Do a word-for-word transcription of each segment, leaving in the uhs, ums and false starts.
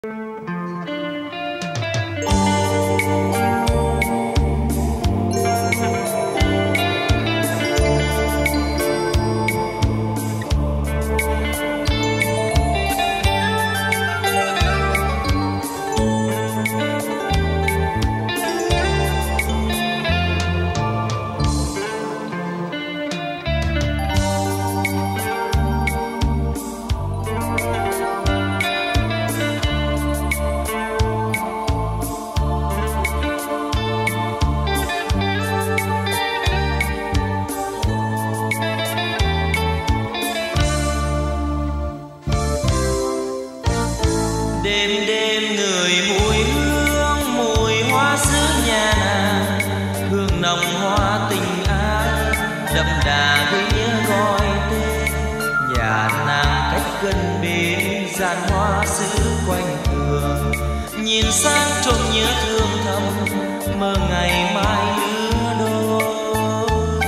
Đêm đêm người mùi hương, mùi hoa xứ nhà nàng, hương nồng hoa tình ái đậm đà gợi nhớ gọi tên. Nhà nàng cách gần bên giàn hoa xứ quanh tường, nhìn sang trộm nhớ thương thầm mơ ngày mai lứa đôi.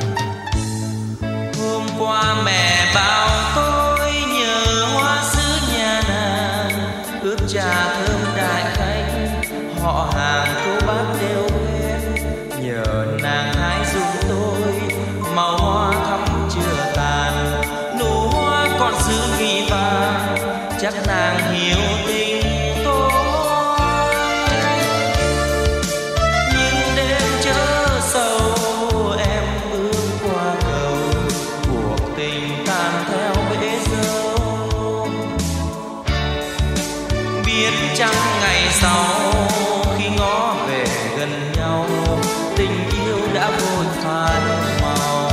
Hôm qua mẹ bảo tôi nhớ hoa xứ nhà nàng, ướp trà thơm đại khách họ hàng cô bác đều quen. Nhờ nàng hái dùng tôi màu hoa thắm chưa tàn, nụ hoa còn giữ ghi vàng, chắc nàng hiểu tình tôi. Nhưng đêm chớ sầu em bước qua cầu, cuộc tình tan theo bể dâu. Biết chăng ngày sau khi ngó về gần nhau, tình yêu đã vội phai màu.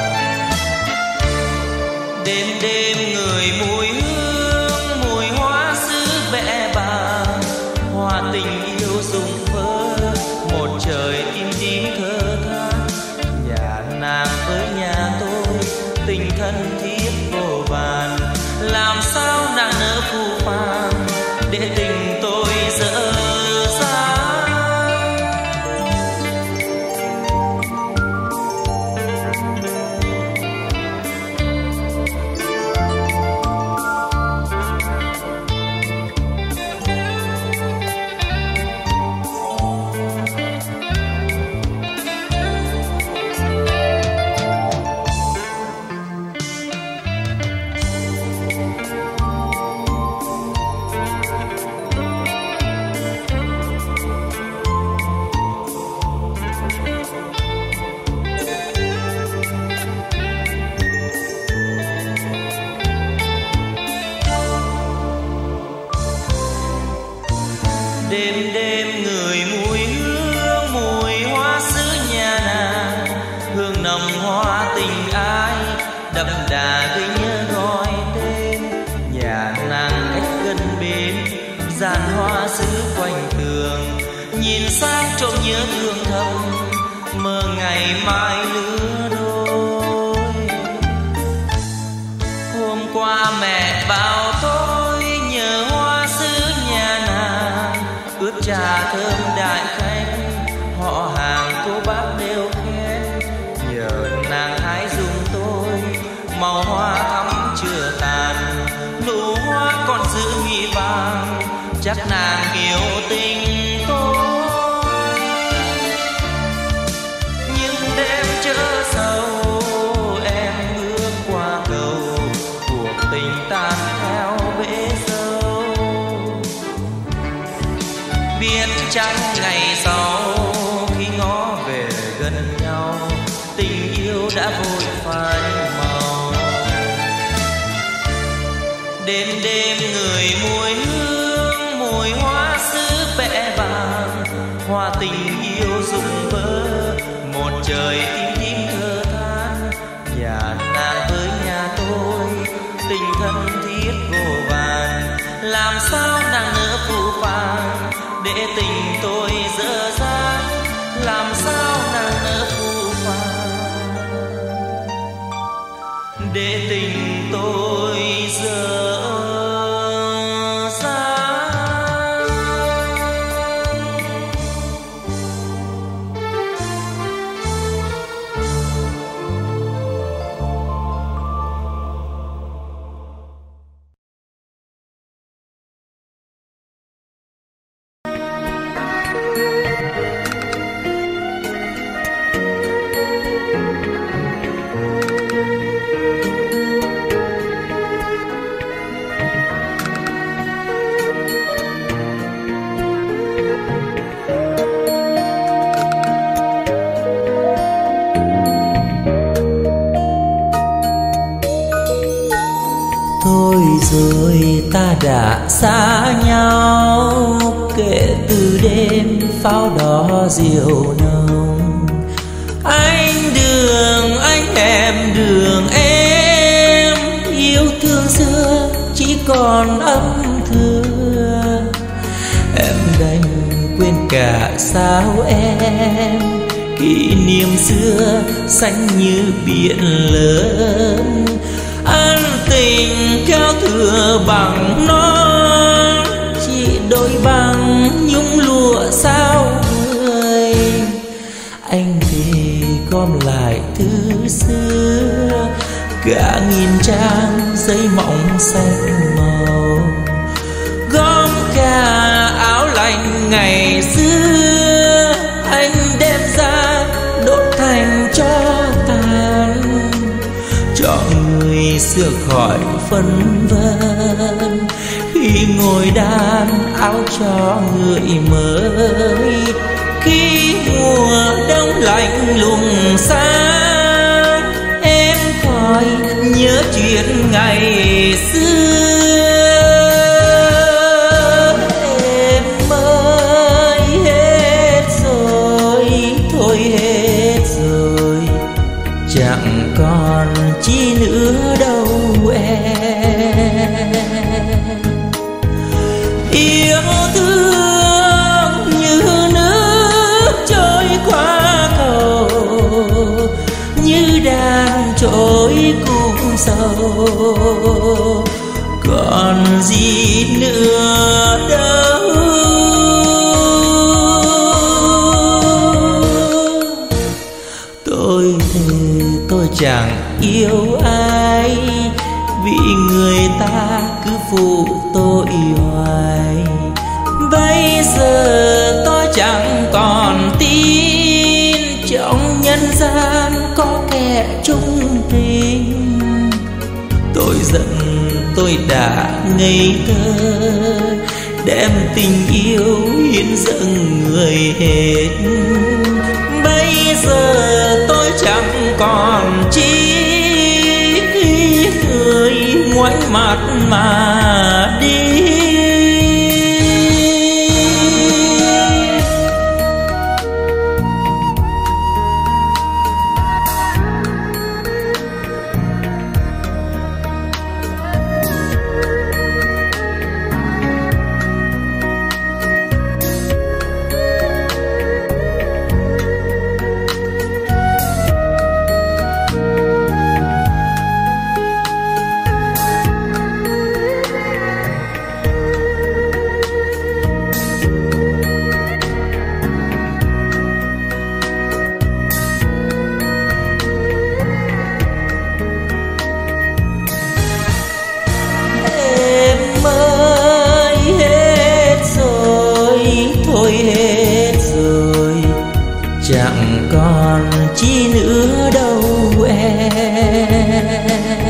Đêm đêm người mùi hương, mùi hoa xứ bẽ bàng, hoa tình yêu rụng vỡ một trời tim tím thơ than. Nhà nàng với nhà tôi tình thân thiết vô vàn, làm sao nàng nỡ phù phàng để tình tôi dở dang. Đêm đêm người mùi hương, mùi hoa xứ nhà nàng, hương nồng hoa tình ái đậm đà gợi nhớ gọi tên. Nhà nàng cách gần bên giàn hoa xứ quanh tường, nhìn sang trộm nhớ thương thầm mơ ngày mai lứa đôi. Hôm qua mẹ bảo tôi nhớ hoa xứ nhà nàng, ướp trà thơm đại khách họ hàng cô bác đều khen. Nhờ nàng hái dùng tôi màu hoa thắm chưa tàn, nụ hoa còn giữ ghi vàng, chắc nàng hiểu tình tôi. Nhưng đêm chớ sầu em bước qua cầu, cuộc tình tan theo bể dâu. Biết chăng ngày sau khi ngó về gần nhau, tình yêu đã vội phai màu. Đêm đêm người mùi hương, mùi hoa xứ bẽ bàng, hoa tình yêu rụng vỡ một trời tim tím thơ than. Nhà nàng với nhà tôi tình thân thiết vô vàn, làm sao nàng nỡ phù phàng để tình tôi dở dang. Làm sao nàng nỡ phù phàng để tình tôi dở ta đã xa nhau kể từ đêm pháo đỏ diều nồng. Anh đường anh em đường em, yêu thương xưa chỉ còn âm thưa. Em đành quên cả sao em, kỷ niệm xưa xanh như biển lớn. Ân tình kéo thừa bằng non, chỉ đôi bằng nhung lụa sao người. Anh thì gom lại thứ xưa, cả nghìn trang giấy mỏng xanh màu. Gom cả áo lạnh ngày xưa, anh đem ra đốt thành tro tàn. Cho người xưa khỏi phân vân, khi ngồi đan áo cho người mới. Khi mùa đông lạnh lùng xa, em khỏi nhớ chuyện ngày xưa. Em ơi hết rồi, thôi hết rồi, chẳng còn chi nữa đâu em. Yêu thương như nước trôi qua cầu, như đàn trôi cung sầu, còn gì nữa đâu. Tôi thề tôi chẳng yêu ai, vì người ta cứ phụ tôi hoài. Bây giờ tôi chẳng còn tin trong nhân gian có kẻ chung tình. Tôi giận tôi đã ngây thơ, đem tình yêu hiến dâng người hết. Bây giờ tôi chẳng còn chi, người ngoảnh mặt mà đi. Thôi hết rồi, chẳng còn chi nữa đâu em.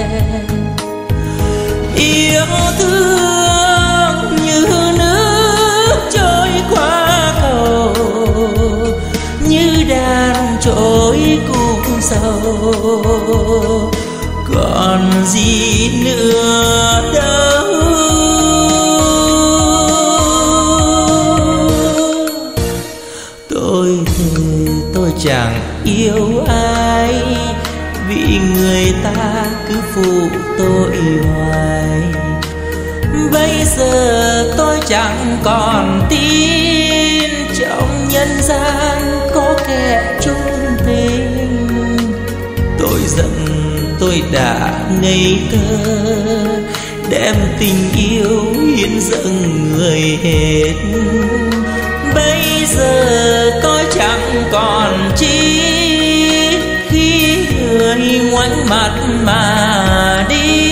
Yêu thương như nước trôi qua cầu, như đàn trôi cung sầu, còn gì nữa đâu. Tôi thề tôi chẳng yêu ai, vì người ta cứ phụ tôi hoài. Bây giờ tôi chẳng còn tin trong nhân gian có kẻ chung tình. Tôi giận tôi đã ngây thơ, đem tình yêu hiến dâng người hết. Bây giờ tôi chẳng còn chi, khi người ngoảnh mặt mà đi.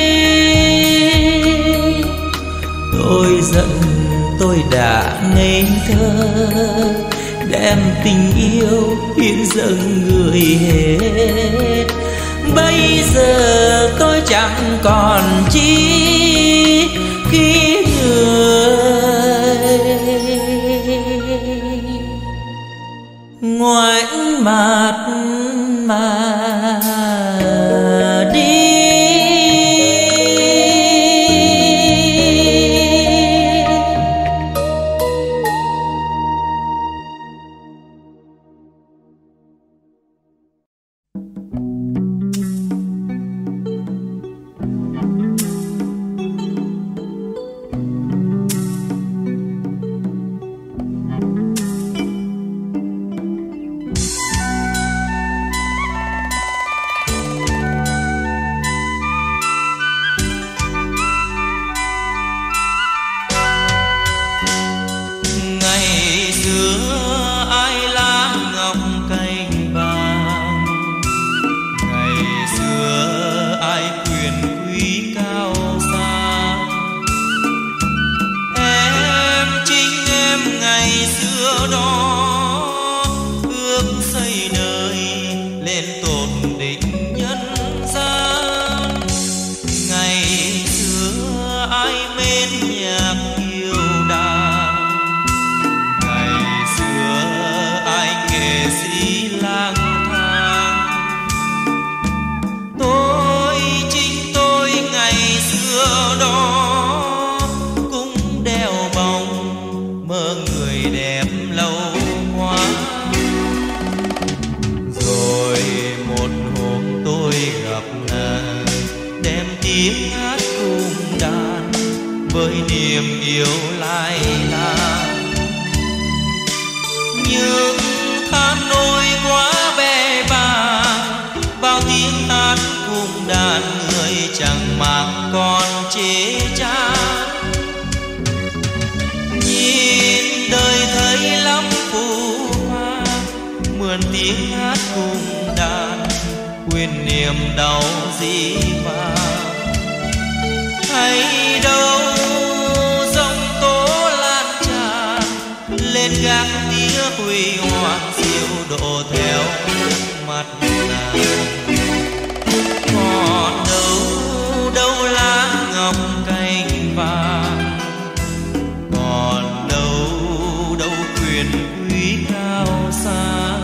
Tôi giận tôi đã ngây thơ, đem tình yêu hiến dâng người hết. Bây giờ tôi chẳng còn chi, khi người ngoảnh mặt mà đi. niềm yêu lai lai. Nhưng than nỗi quá bè bàng, bao tiếng hát cùng đàn người chẳng mang còn chế chán. Nhìn đời thấy lắm phù hoa, mượn tiếng hát cùng đàn quên niềm đau dĩ vãng. Hay đâu dòng tố lan tràn lên gác tía huy hoàng diệu độ theo mặt nàng. Còn đâu đâu lá ngọc cành vàng, còn đâu đâu quyền quý cao xa.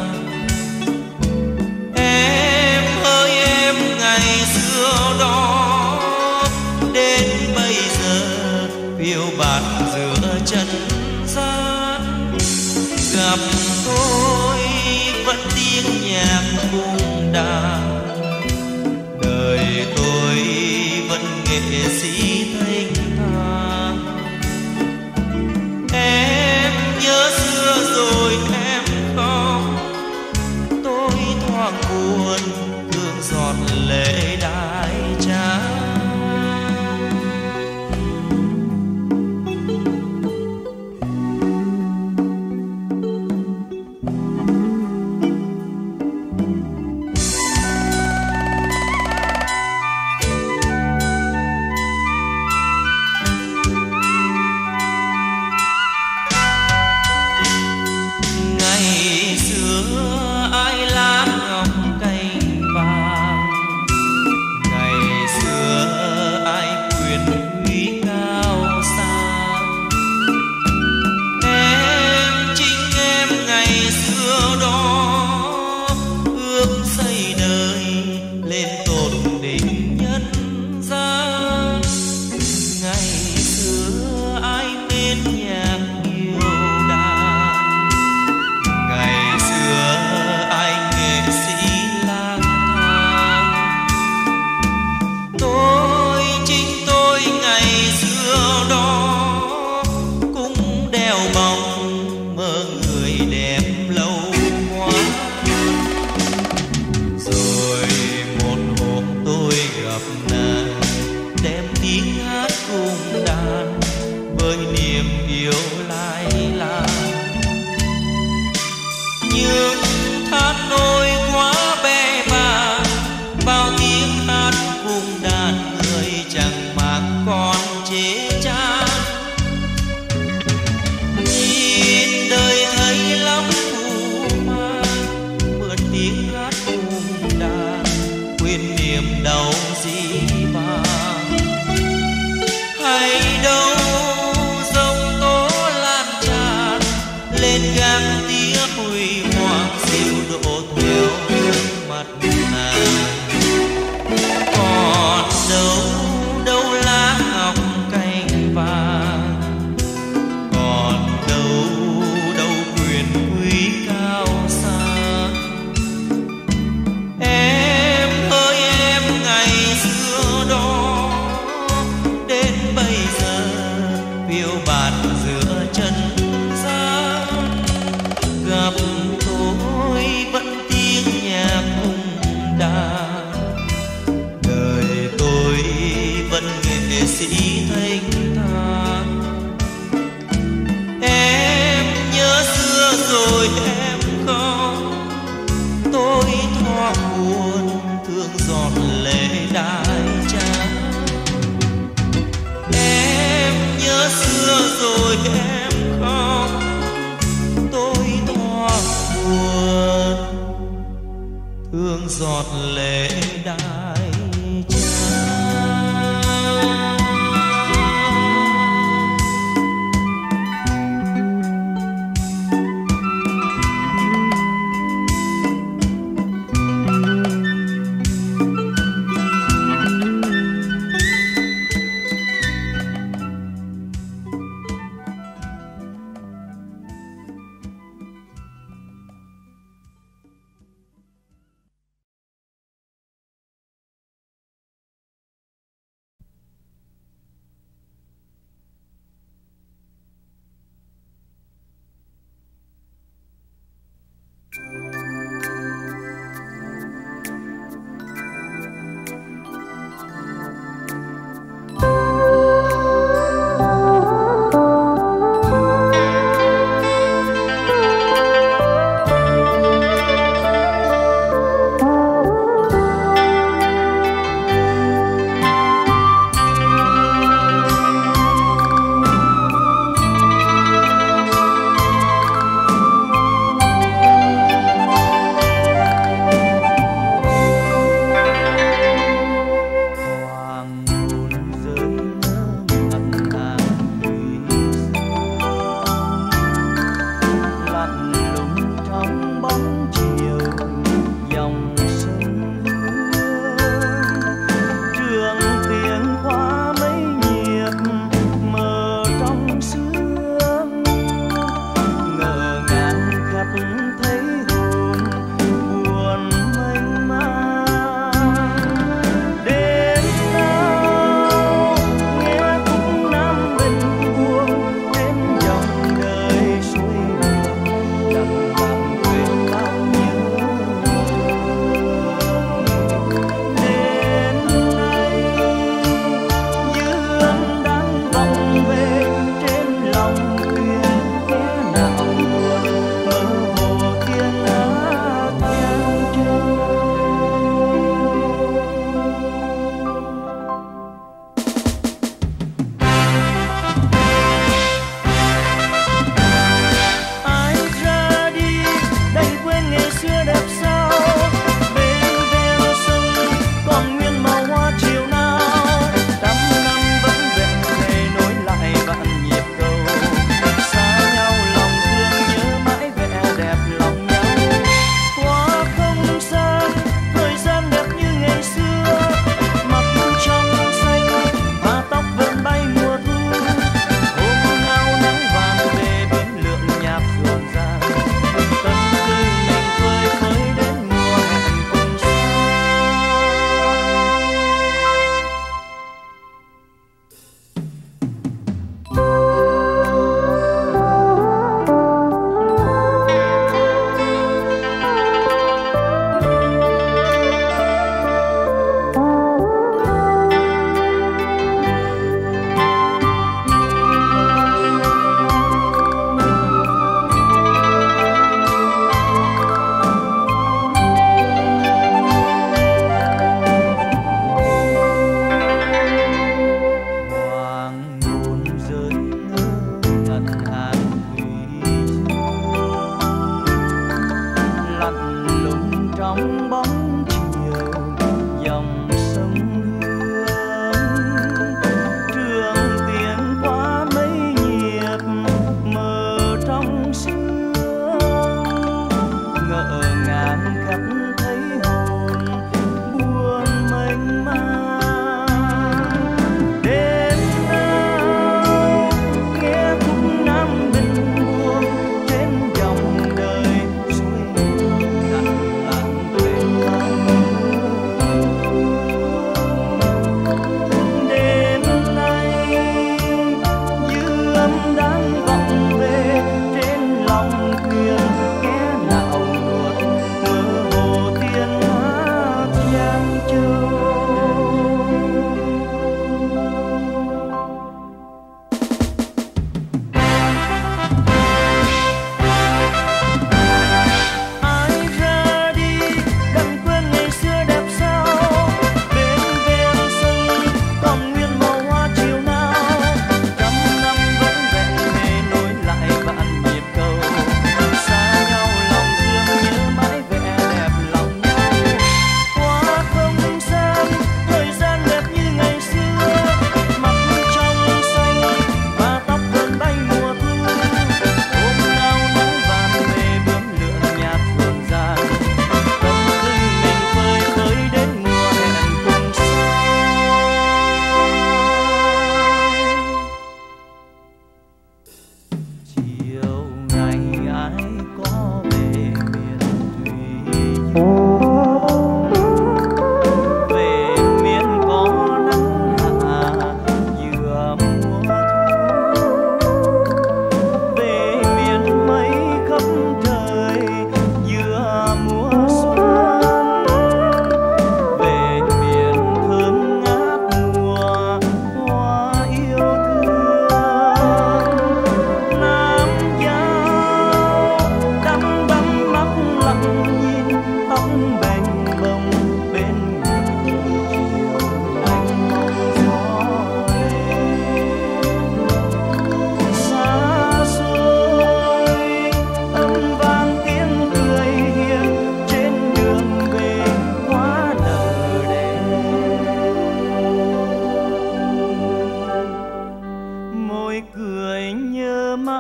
Em ơi em ngày xưa đó đến bây giờ phiêu bạt giữa chân gian. Gặp tôi vẫn tiếng nhạc cung đàn, đời tôi vẫn nghệ sĩ thanh thang. Em nhớ xưa rồi em không, tôi thoáng buồn thương giọt lệ đai trắng. thương giọt lệ đai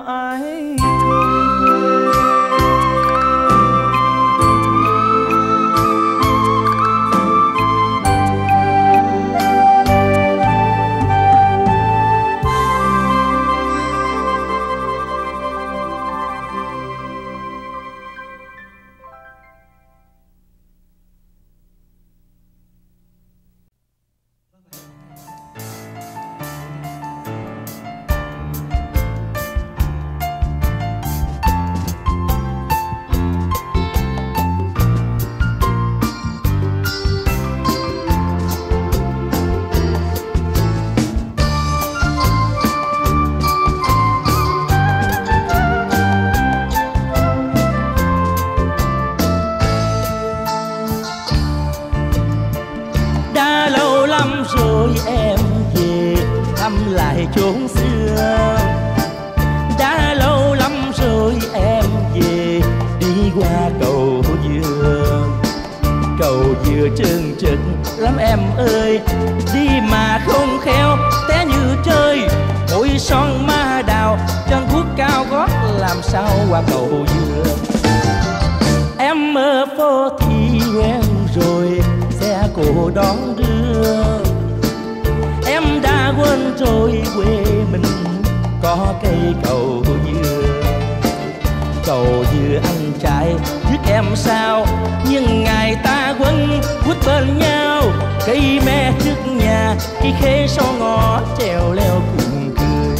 ai chốn xưa. Đã lâu lắm rồi em về đi qua cầu dừa. Cầu dừa trơn trượt lắm em ơi, đi mà không khéo té như chơi. Mỗi son ma đào chân guốc cao gót làm sao qua cầu dừa. Em ở phố thì quen rồi xe cổ đón đưa. Em đã quên rồi quê mình có cây cầu dừa. Cầu dừa ăn trái biết em sao, nhưng ngày ta quấn quýt bên nhau. Cây me trước nhà cây khế sau ngõ trèo leo cùng cười.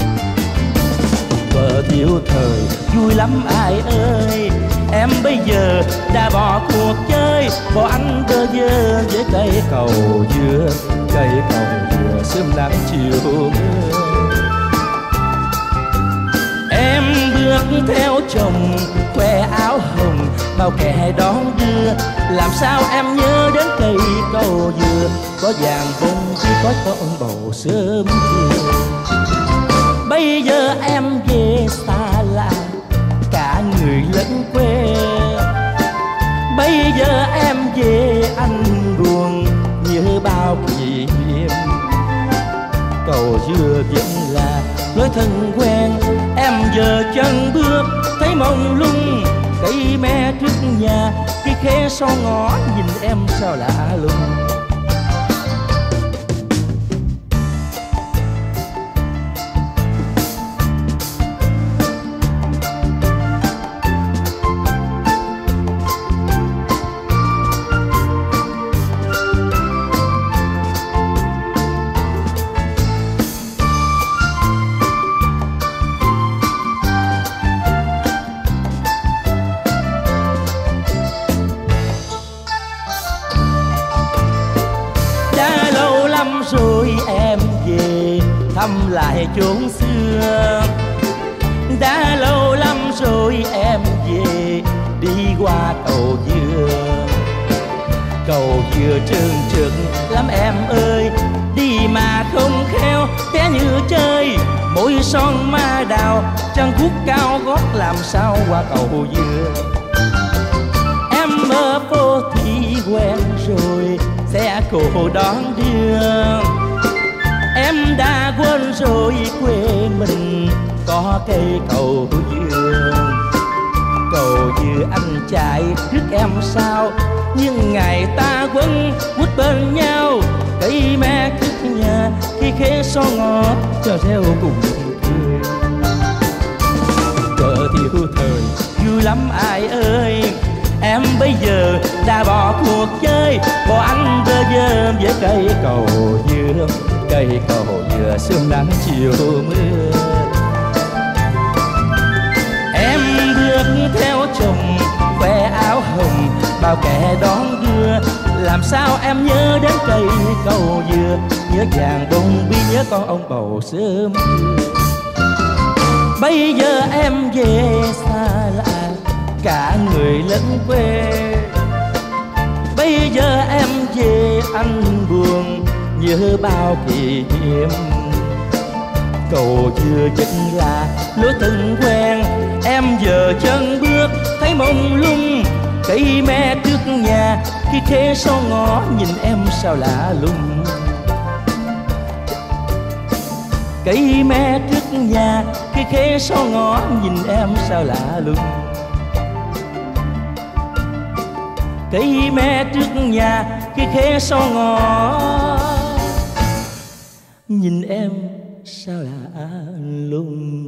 Vợ thiếu thời vui lắm ai ơi, em bây giờ đã bỏ cuộc chơi. Bỏ anh bơ vơ với cây cầu dừa. Cây cầu dừa sớm nắng chiều mưa. Em bước theo chồng khoe áo hồng, bao kẻ đón đưa. Làm sao em nhớ đến cây cầu dừa, có vàng bông chỉ có con bầu sớm chiều. Bây giờ em về xa lạ cả người lẫn quê. Bây giờ em về anh buồn nhớ bao kỷ niệm. Cầu dừa vẫn là lối thân quen, em giờ chân bước thấy mông lung. Cây me trước nhà cây khế sau ngõ nhìn em sao lạ lùng. Rồi em về thăm lại chốn xưa. Đã lâu lắm rồi em về đi qua cầu dừa. Cầu dừa trơn trượt lắm em ơi, đi mà không khéo té như chơi. Mỗi son ma đào chân guốc cao gót làm sao qua cầu dừa. Em ở phố thì quen rồi xe cổ đón đưa. Em đã quên rồi quê mình có cây cầu dừa. Cầu dừa anh chạy trước em sao, nhưng ngày ta quấn quýt bên nhau. Cây me trước nhà khi khế so ngọt cho theo cùng cười. Cờ thiếu thời vui lắm ai ơi, em bây giờ đã bỏ cuộc chơi. Bỏ anh bơ vơ với cây cầu dừa. Cây cầu dừa sương nắng chiều mưa. Em bước theo chồng khoe áo hồng, bao kẻ đón đưa. Làm sao em nhớ đến cây cầu dừa, nhớ vàng bông bi nhớ con ông bầu sớm chiều. Bây giờ em về xa lạ cả người lẫn quê. Bây giờ em về anh buồn nhớ bao kỷ niệm. Cầu dừa vẫn là lối thân quen, em giờ chân bước thấy mông lung. Cây me trước nhà khi khế sau ngõ nhìn em sao lạ lùng. Cây me trước nhà cái khế sau ngõ nhìn em sao lạ lùng. Cây me trước nhà cái khế sau ngõ nhìn em sao lạ lùng.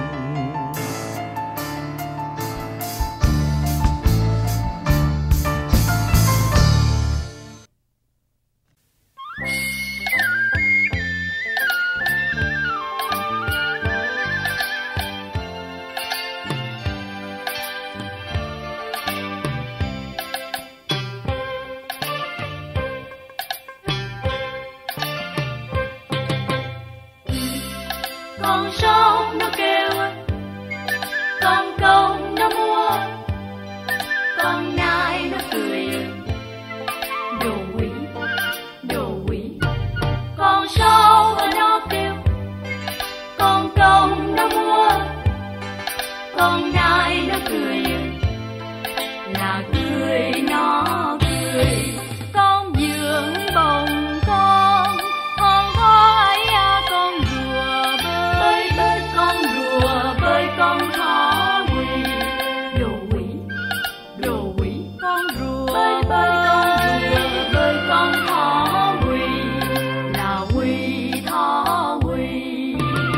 Con sông nó kêu, con công nó mua, con nai nó cười, đồ quỷ, đồ quỷ. Con sông nó kêu, con công nó mua, con nai nó cười, là cười nó cười. Con dưỡng bồng con, con có ấy à, con rùa bơi bơi, con rùa bơi con thỏ quỳ, đồ quỷ, đồ quỷ. Con rùa bơi bơi, con rùa bơi con thỏ quỳ, là quỳ thỏ quỳ.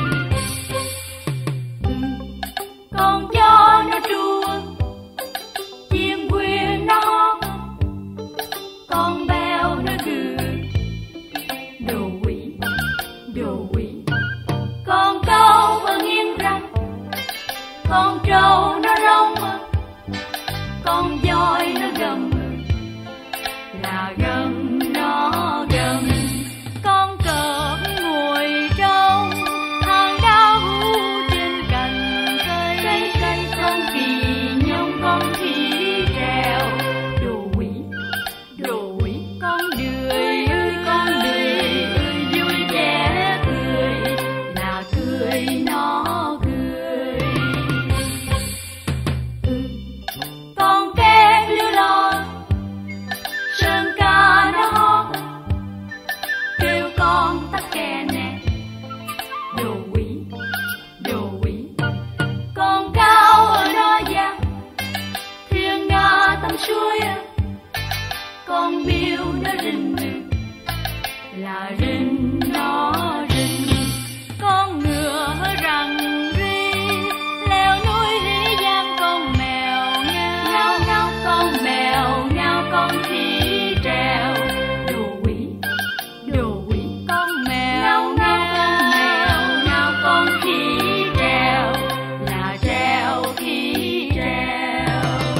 Con chó nó tru, chim quyên nó hót, con beo nó gừ, đồ quỷ, đồ quỷ. Con câu và nghiêng răng, con trâu nó rong, con voi nó gầm, là gầm nó gầm. Con cọp ngồi trong hang đá hú trên cành cây, cây cây. Con kỳ nhông, con khỉ trèo, đồ quỷ, đồ quỷ. Con đười ơi, con đười ơi, vui vẻ cười, là cười nó cười. Con két lưu lo, sơn ca nó hót, kêu con tắc kè nè, đồ quỷ, đồ quỷ. Con cao ở đó giang, thiên nga tắm suối, con biêu nó rình rình, là rình nó rình. Con ngựa rằng ri, leo núi rỉ giang, con mèo ngao ngao ngao, con mèo ngao, con khỉ trèo, đồ quỷ, đồ quỷ. Con mèo ngao, con mèo ngao, con khỉ trèo, là trèo khỉ trèo.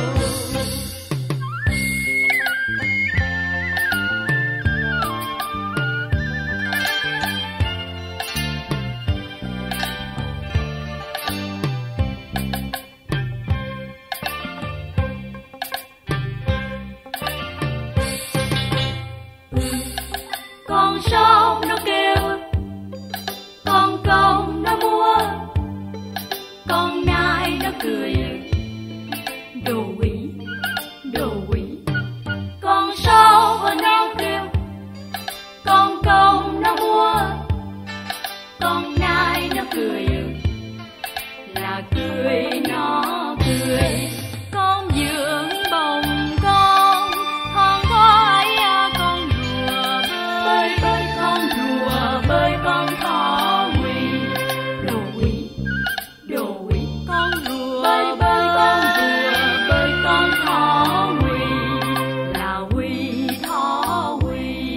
Con sông nó kêu, con công nó mua, con nai nó cười, đồ quỷ, đồ quỷ. Con sông nó kêu, con công nó mua, con nai nó cười, là cười nó cười. Con dưỡng bồng con, con có ấy à, con rùa bơi bơi, con rùa bơi con thỏ quỳ, đồ quỷ, đồ quỷ. Con rùa bơi bơi, con rùa bơi con thỏ quỳ, là quỳ thỏ quỳ.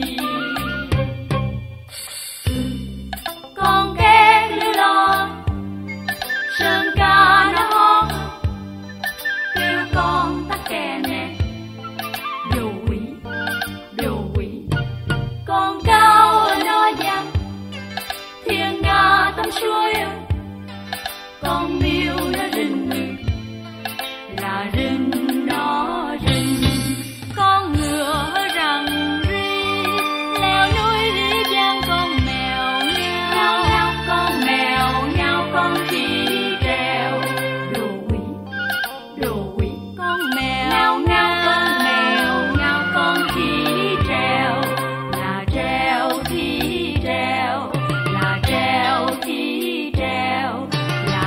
Con két lưu lo, sơn ca nó hót, kêu con tắc kè nè, đồ quỷ, đồ quỷ. Con cao ở nó giang, thiên nga tắm suối, con miêu nó rình rình, là rình nó rình. Con ngựa rằng ri, leo núi rỉ giang, con mèo ngao ngao, con mèo ngao, con khỉ trèo, đồ quỷ, đồ quỷ. Con mèo ngao ngao, con mèo ngao, con khỉ trèo, là trèo khỉ trèo, là trèo khỉ trèo, là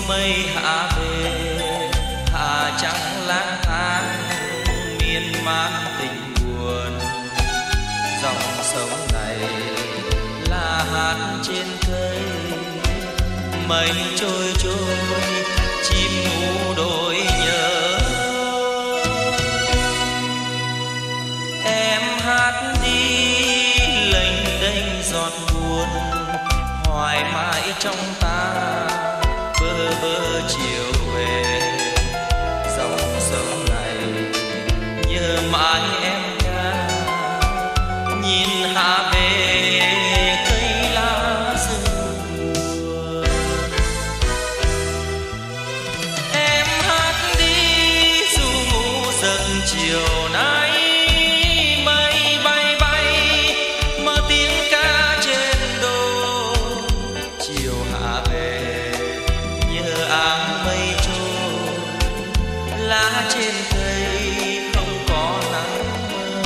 mây hạ về, hạ trắng lang thang miên man tình buồn. Dòng sông này là hát trên cây, mây trôi trôi chim ngủ đôi nhớ. Em hát đi lênh đênh giọt buồn, hoài mãi trong ta bơ vơ chiều về. Dòng sông này nhớ mãi em ca, nhìn hạ về cây lá rừng buồn. Em hát đi dù ngủ giấc chiều nay, mây bay bay mơ tiếng ca trên đồi. Chiều hạ về nhớ áng mây trôi, lá trên cây không có nắng mơ.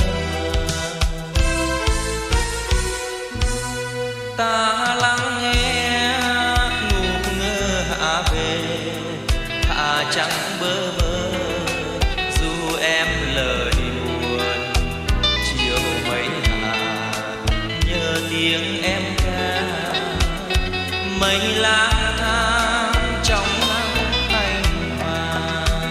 Ta lắng nghe ngủ ngơ hạ về, hạ trắng bơ vơ dù em lời buồn. Chiều mây hạ nhớ tiếng em ca, mây lang thang trong nắng thanh vàng.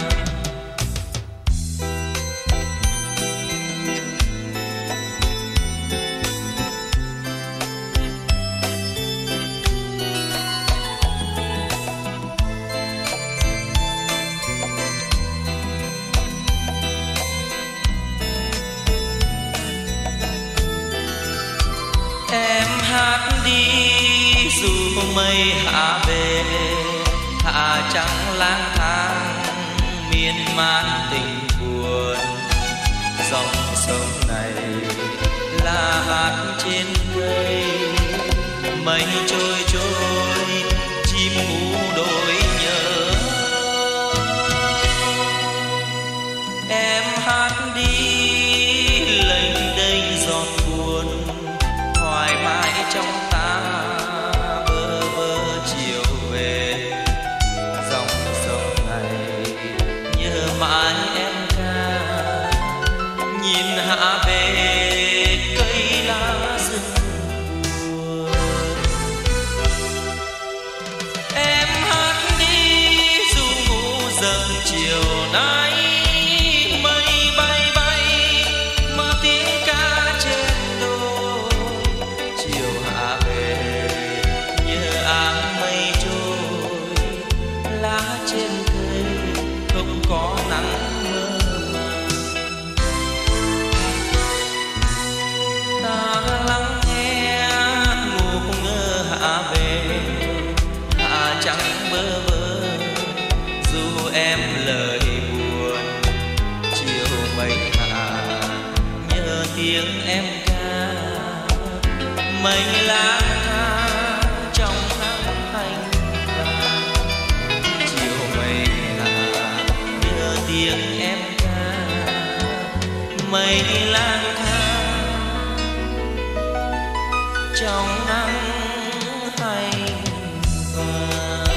Em hát đi dù mây hạ về, hạ trắng lang thang miên man tình buồn. Dòng sông này là hát trên cây, mây trôi trôi chim ngủ đôi nhớ. Em hát đi lênh đênh giọt buồn, hoài mãi trong ta bơ vơ chiều về. Dòng sông này nhớ mãi em ca, nhìn hạ về cây lá rừng buồn. Em hát đi dù ngủ giấc chiều nay, mây bay bay mơ tiếng ca trên đồi. Chiều hạ về nhớ áng mây trôi, lá trên cây không có nắng mơ màng. Ta lắng nghe ngủ ngơ hạ về, hạ trắng bơ vơ dù em lời buồn. Chiều mây hạ nhớ tiếng em ca, mây lang thang trong nắng thanh vàng. Chiều mây hạ nhớ tiếng em ca, mây lang thang trong nắng thanh vàng.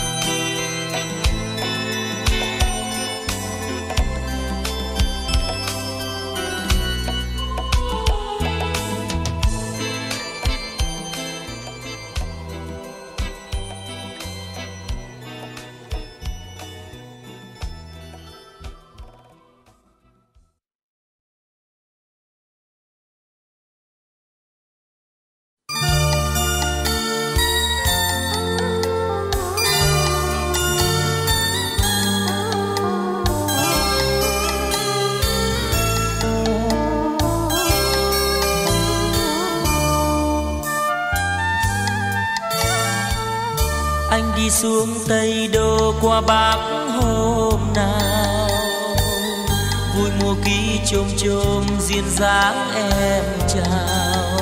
Anh đi xuống Tây Đô qua Bắc hôm nào, vui mùa ký chôm chôm duyên dáng em chào.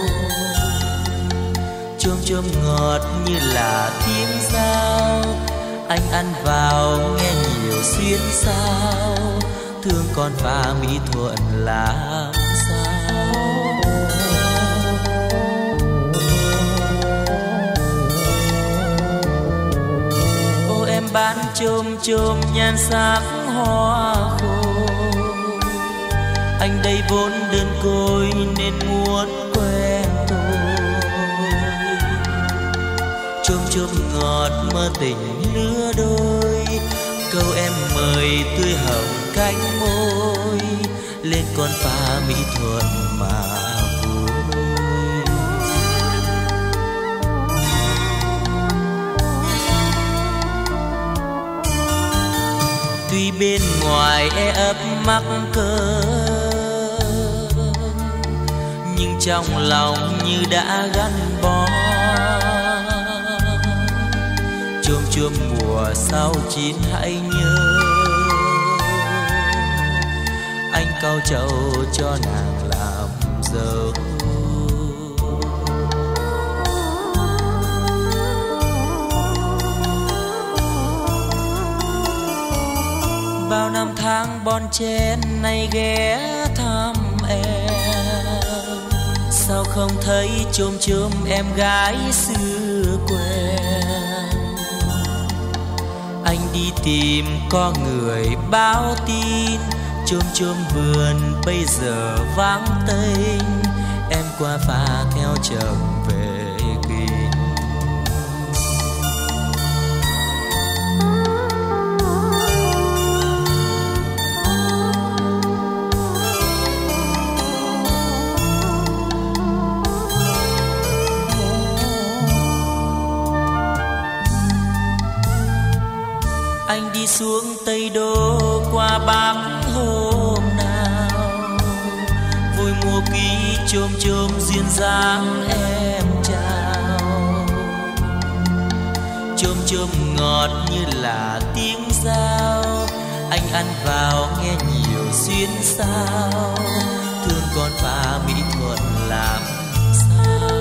Chôm chôm ngọt như là tiếng dao, anh ăn vào nghe nhiều xuyên sao, thương con pha mỹ thuận làm sao. Ô chôm chôm nhan sắc hoa khô. Anh đây vốn đơn côi nên muốn quen tôi. Chôm chôm ngọt mơ tình lứa đôi, câu em mời tươi hồng cánh môi, lên con phá mỹ thuận mà vui. Tuy bên ngoài e ấp mắc cỡ, nhưng trong lòng như đã gắn bó. Chôm chôm mùa sau chín hãy nhớ, anh cau trầu cho nàng làm dâu. Bao năm tháng bon chen nay ghé thăm em, sao không thấy chôm chôm em gái xưa quen. Anh đi tìm có người báo tin, chôm chôm vườn bây giờ vắng tênh, em qua phà theo chồng về kinh. Anh đi xuống Tây Đô qua Bắc hôm nào, vui mùa ký chôm chôm duyên dáng em chào. Chôm chôm ngọt như là tiếng dao, anh ăn vào nghe nhiều xuyến sao, thương con phá mỹ thuận làm sao.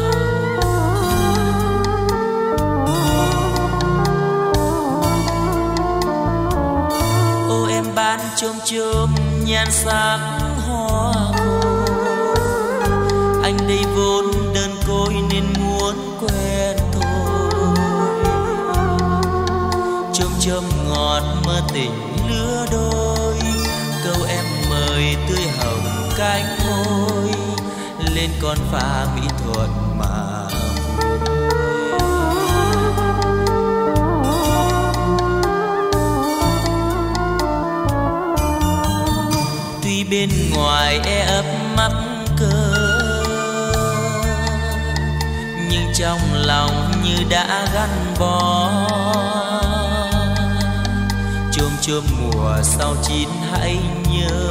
Bán chôm chôm nhan sắc hoa khô, anh đây vốn đơn côi nên muốn quen thôi. Chôm chôm ngọt mơ tình lứa đôi, câu em mời tươi hồng cánh môi, lên con phá mỹ thuận mà. Bên ngoài e ấp mắc cỡ, nhưng trong lòng như đã gắn bó. Chôm chôm mùa sau chín hãy nhớ,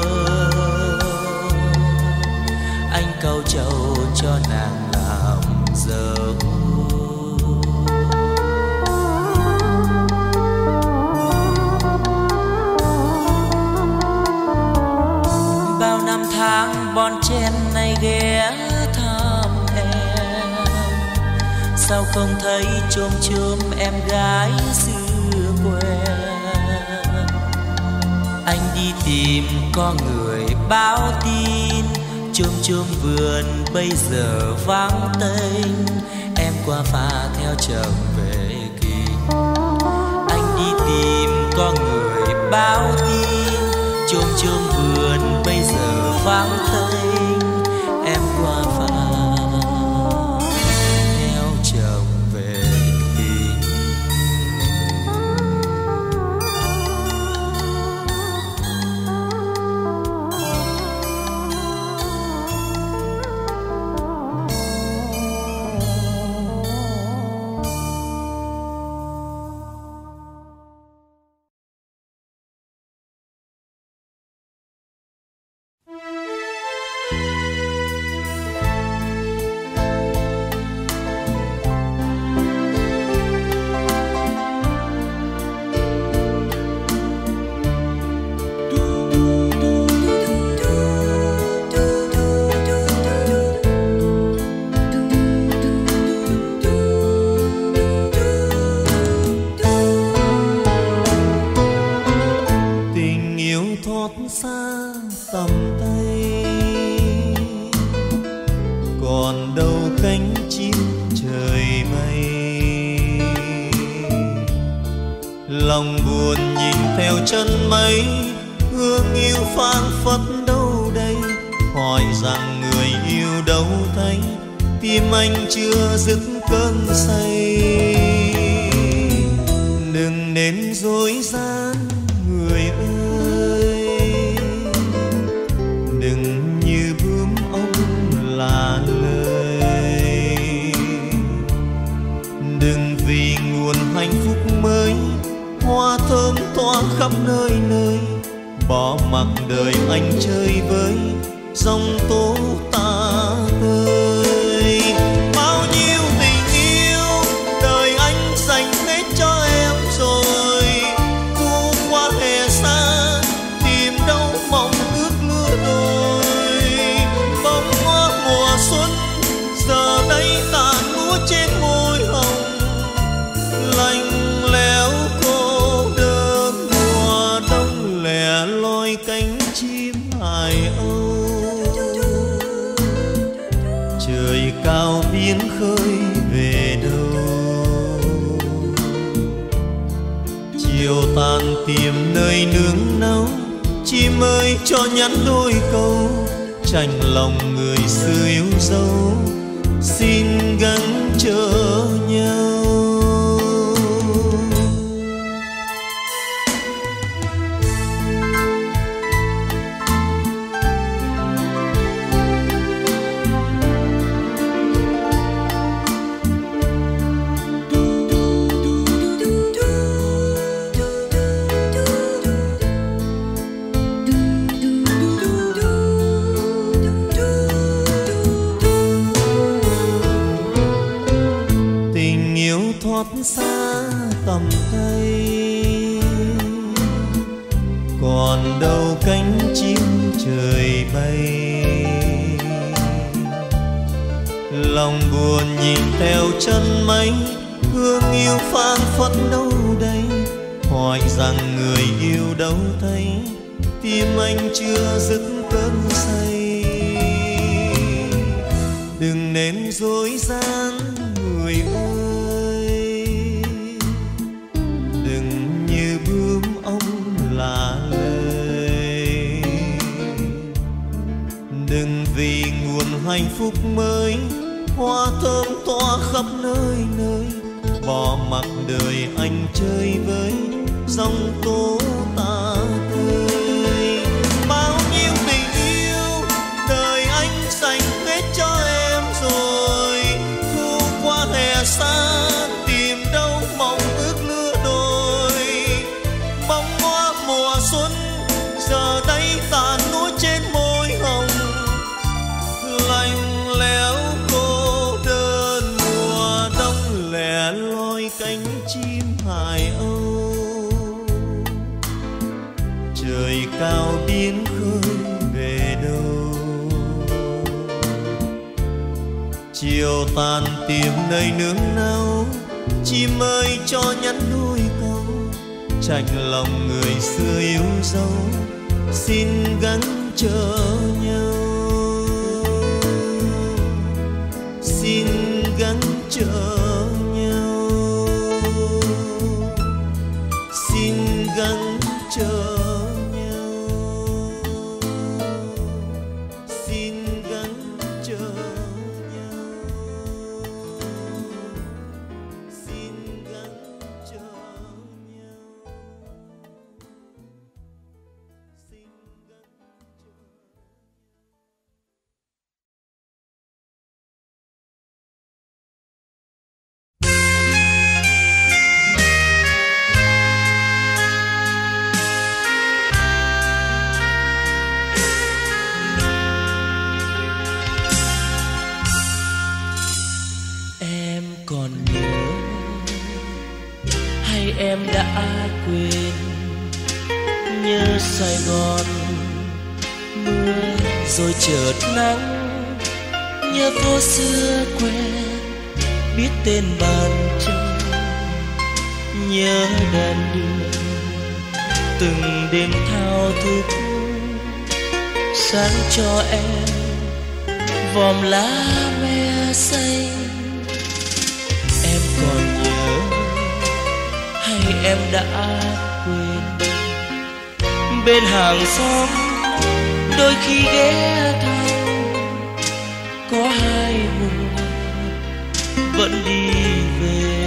anh cau trầu cho nàng làm dâu. Tháng bon chen nay ghé thăm em, sao không thấy chôm chôm em gái xưa quen. Anh đi tìm có người báo tin, chôm chôm vườn bây giờ vắng tênh, em qua phà theo chồng về kinh. Anh đi tìm có người báo tin, chôm chôm vườn bây giờ vắng tênh, em qua phà theo chồng về kinh. Lòng buồn nhìn theo chân mây, hương yêu phảng phất đâu đây. Hỏi rằng người yêu đâu thấy, tim anh chưa dứt cơn say. Đừng nên dối gian người ơi, đừng như bướm ông là lời. Đừng vì nguồn hạnh phúc mới, hoa thơm tỏa khắp nơi nơi, bỏ mặc đời anh chơi với dòng tố ta tơi. Bao nhiêu tình yêu đời anh dành hết cho em rồi, thu qua hè xa tìm đâu mộng ước lứa đôi. Bông hoa mùa xuân giờ đây tàn úa trên môi hồng, lạnh lẽo cô đơn mùa đông lẻ loi cánh chim hải âu. Trời cao biển khơi về đâu, chiều tàn tìm nơi nương náu. Chim ơi cho nhắn đôi câu, chạnh lòng người xưa yêu dấu, xin gắng chờ nhau. Thoát xa tầm tay, còn đâu cánh chim trời bay. Lòng buồn nhìn theo chân mây, hương yêu phảng phất đâu đây. Hỏi rằng người yêu đâu thấy, tim anh chưa dứt cơn say. Đừng nên dối gian người ơi, đừng như bướm ông là lời. Đừng vì nguồn hạnh phúc mới, hoa thơm tỏa khắp nơi nơi, bỏ mặc đời anh chơi với dòng tố ta tơi. Bao nhiêu tình yêu đời anh dành hết cho em rồi, thu qua hè xa tìm đâu mộng ước lứa đôi. Bông hoa mùa xuân giờ đây tàn úa trên môi hồng, lạnh lẽo cô đơn mùa đông lẻ loi cánh chim hải âu. Trời cao biển khơi về đâu, chiều tàn tìm nơi nương náu. Chim ơi cho nhắn đôi câu, chạnh lòng người xưa yêu dấu, xin gắng chờ nhau. Xin gắng chờ nhau, xin gắng chờ nhau, xin gắng chờ nhau, xin gắng chờ nhau, xin gắng chờ. Em còn nhớ hay em đã quên? Nhớ Sài Gòn mưa rồi chợt nắng, nhớ phố xưa quen biết tên bàn chân, nhớ đèn đường từng đêm thao thức sáng cho em vòm lá me xanh. Em còn nhớ hay em đã quên. Bên hàng xóm đôi khi ghé thăm, có hai mùa vẫn đi về.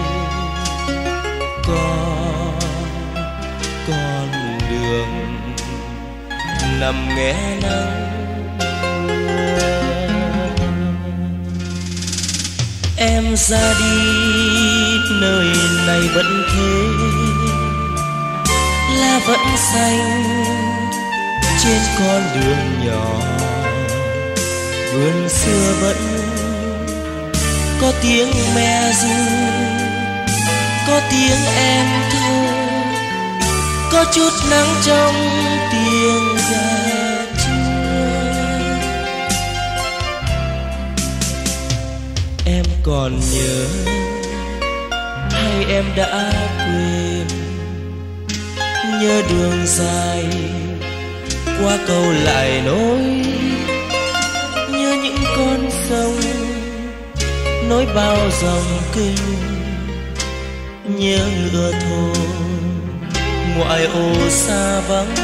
Có con đường nằm nghe nắng mưa. Em ra đi nơi này vẫn thế, lá vẫn xanh trên con đường nhỏ. Vườn xưa vẫn có tiếng me ru, có tiếng em thơ, có chút nắng trong tiếng gà trưa. Em còn nhớ hay em đã quên? Nhớ đường dài qua cầu lại nối, nhớ những con sông nối bao dòng kinh, nhớ ngựa thồ ngoại ô xa vắng,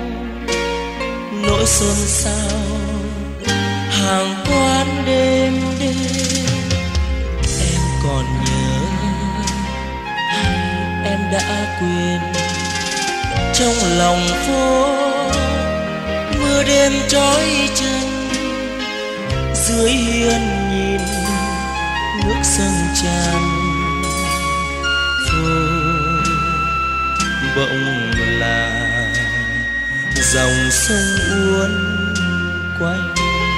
nỗi xôn xao hàng quán đêm đêm. Em còn nhớ hay em đã quên? Trong lòng phố mưa đêm trói chân, dưới hiên nhìn nước sông tràn. Phố bỗng là dòng sông uốn quanh.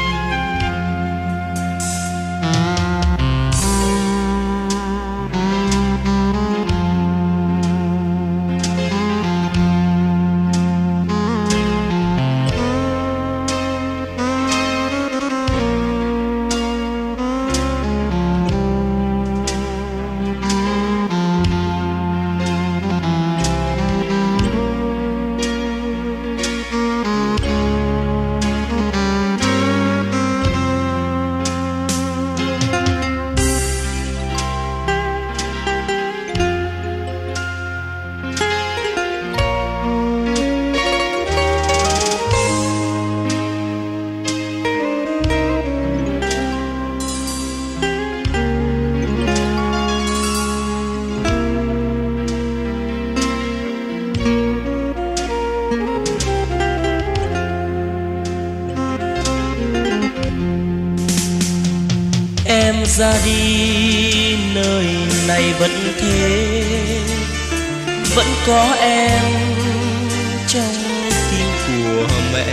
Ra đi nơi này vẫn thế, vẫn có em trong tim của mẹ.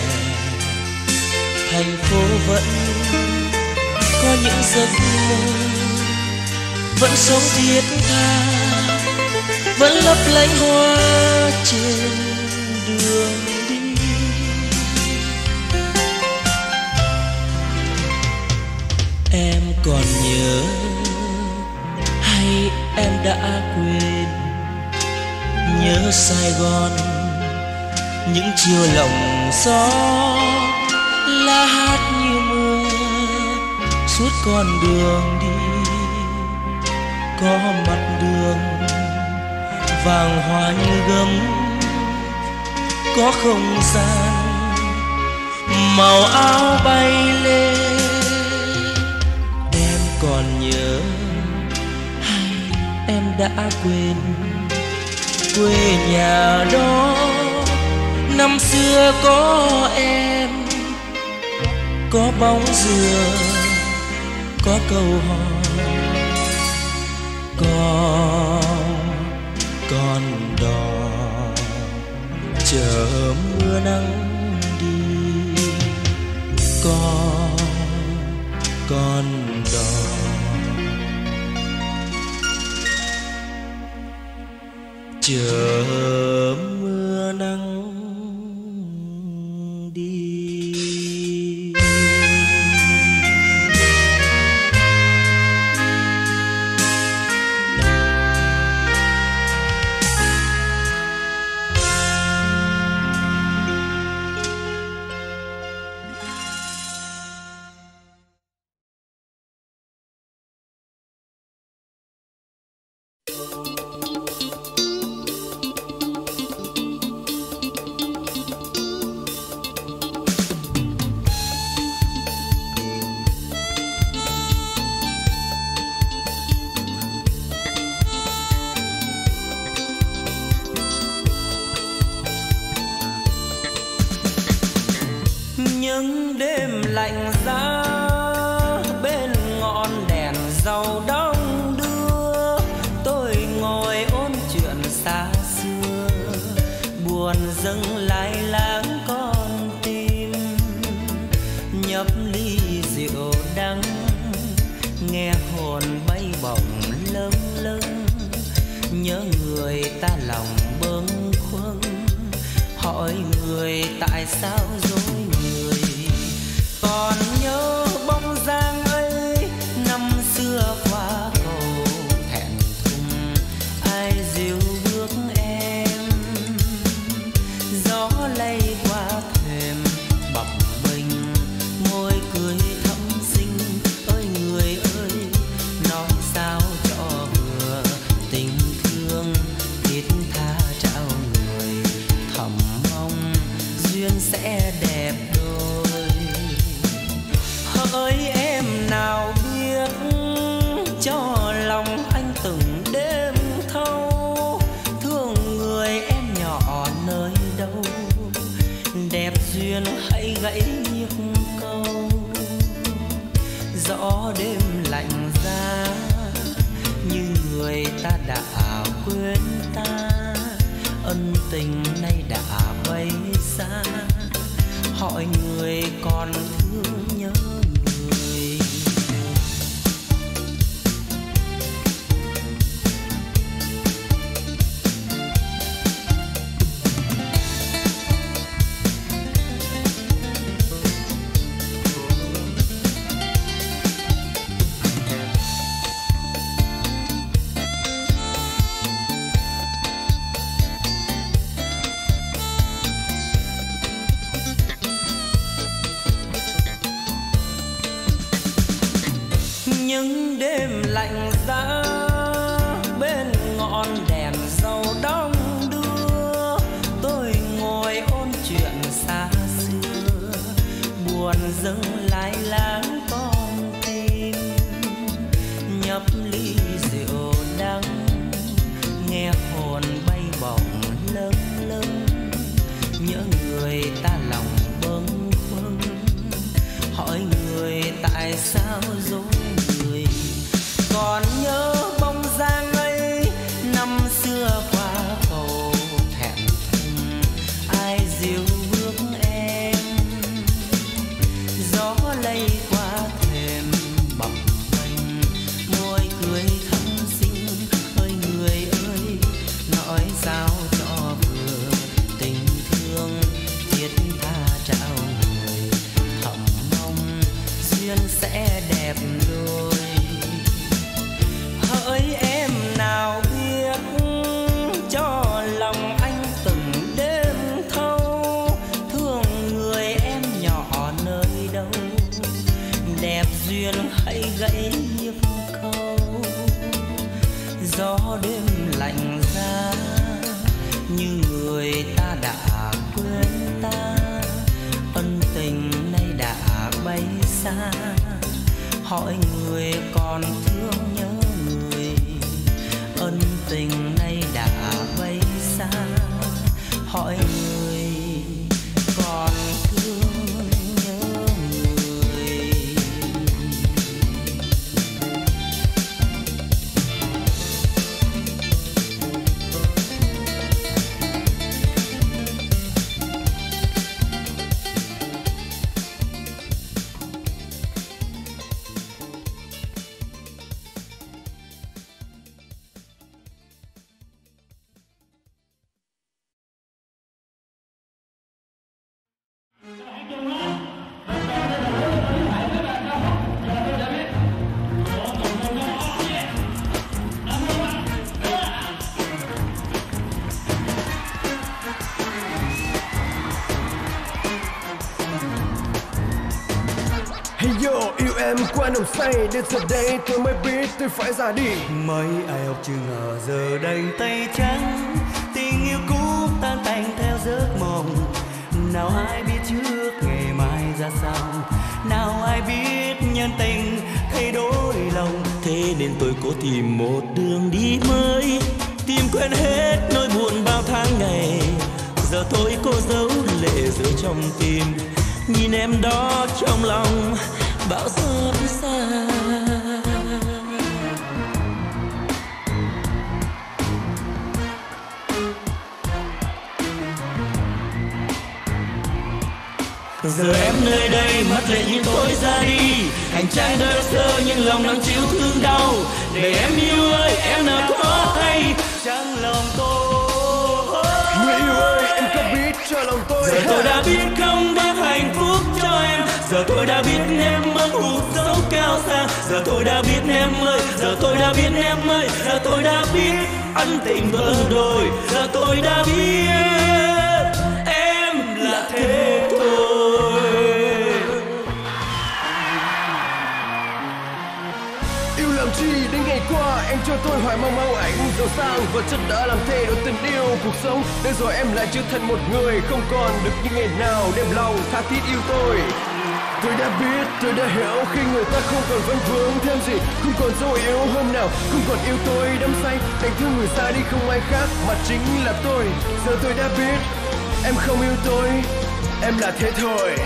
Thành phố vẫn có những giấc mơ, vẫn sống thiết tha, vẫn lấp lánh hoa trên đường đi. Em còn nhớ hay em đã quên? Nhớ Sài Gòn những chiều lòng gió, lá hát như mưa suốt con đường đi. Có mặt đường vàng hoa như gấm, có không gian màu áo bay lên. Còn nhớ hay em đã quên? Quê nhà đó năm xưa có em, có bóng dừa, có câu hò, có con đò chờ mưa nắng đi. Có con đò chờ mưa nắng đi. những đêm lạnh giá bên ngọn đèn dầu đong đưa, tôi ngồi ôn chuyện xa xưa, buồn dâng lai láng con tim. Nhấp ly rượu đắng, nghe hồn bay bổng lâng lâng, nhớ người ta lòng bâng khuâng, hỏi người tại sao dối người. Còn nhớ bóng dáng ấy năm xưa qua cầu thẹn thùng, ai dìu bước em, gió lay qua thềm bập bềnh, môi cười thắm xinh. Ơi người ơi, nói sao cho vừa, tình thương thiết tha trao người, thầm mong duyên sẽ đẹp đôi. Hỡi em nào biết cho lòng anh từng đêm thâu, thương người em nhỏ nơi đâu, đẹp duyên hãy gãy nhịp câu. Gió đêm lạnh giá như người ta đã quên ta, ân tình nay đã bay xa, hỏi người còn thương nhớ người. Những đêm lạnh giá bên ngọn đèn dầu đong đưa, tôi ngồi ôn chuyện xa xưa, buồn dâng lai láng con tim. Nhấp ly rượu đắng, nghe hồn bay bổng lâng lâng, nhớ người ta lòng bâng khuâng, hỏi người tại sao dối. Còn nhớ bóng dáng ấy năm xưa qua cầu thẹn thùng, ai dìu bước em, gió lay qua thềm bập bềnh, môi cười thắm xinh. Ơi người ơi, nói sao cho vừa, tình thương thiết tha trao người, thầm mong duyên sẽ đẹp đôi. Hỡi em nào biết cho lòng anh từng đêm thâu, thương người em nhỏ nơi đâu, đẹp duyên hãy gãy nhịp câu. Gió đêm lạnh giá như người ta đã quên ta, ân tình nay đã bay xa, hỏi người còn thương nhớ người. Ân tình nay đã bay xa, hỏi người còn thương nhớ người. Em qua nồng say đến giờ đây tôi mới biết tôi phải ra đi. Mấy ai học chưa ngờ giờ đành tay trắng, tình yêu cũ tan tành theo giấc mộng. Nào ai biết trước ngày mai ra sao, nào ai biết nhân tình thay đổi lòng. Thế nên tôi cố tìm một đường đi mới, tìm quên hết nỗi buồn bao tháng ngày. Giờ tôi cố giấu lệ giữa trong tim, nhìn em đó trong lòng bão xót xa. Giờ em nơi đây mắt lệ nhìn tôi ra đi, hành trang đơn sơ nhưng lòng đang chịu thương đau. Để em yêu ơi em nào có hay chẳng lòng tôi. Người yêu ơi em có biết cho lòng tôi. Giờ tôi đã biết không đem hạnh phúc cho em. Giờ tôi đã biết em mơ hụt dấu cao xa. Giờ tôi đã biết em ơi, giờ tôi đã biết em ơi. Giờ tôi đã biết ân tình vỡ đôi. Giờ tôi đã biết em là thế thôi. Yêu làm chi đến ngày qua em cho tôi hoài mong mau ảnh giàu sang vật chất đã làm thay đổi tình yêu cuộc sống. Để rồi em lại trở thành một người không còn được như ngày nào đem lòng tha thiết yêu tôi. Tôi đã biết, tôi đã hiểu khi người ta không còn vấn vương thêm gì, không còn dấu yêu hôm nào, không còn yêu tôi đắm say, đành thương người xa đi không ai khác mà chính là tôi. Giờ tôi đã biết, em không yêu tôi, em là thế thôi.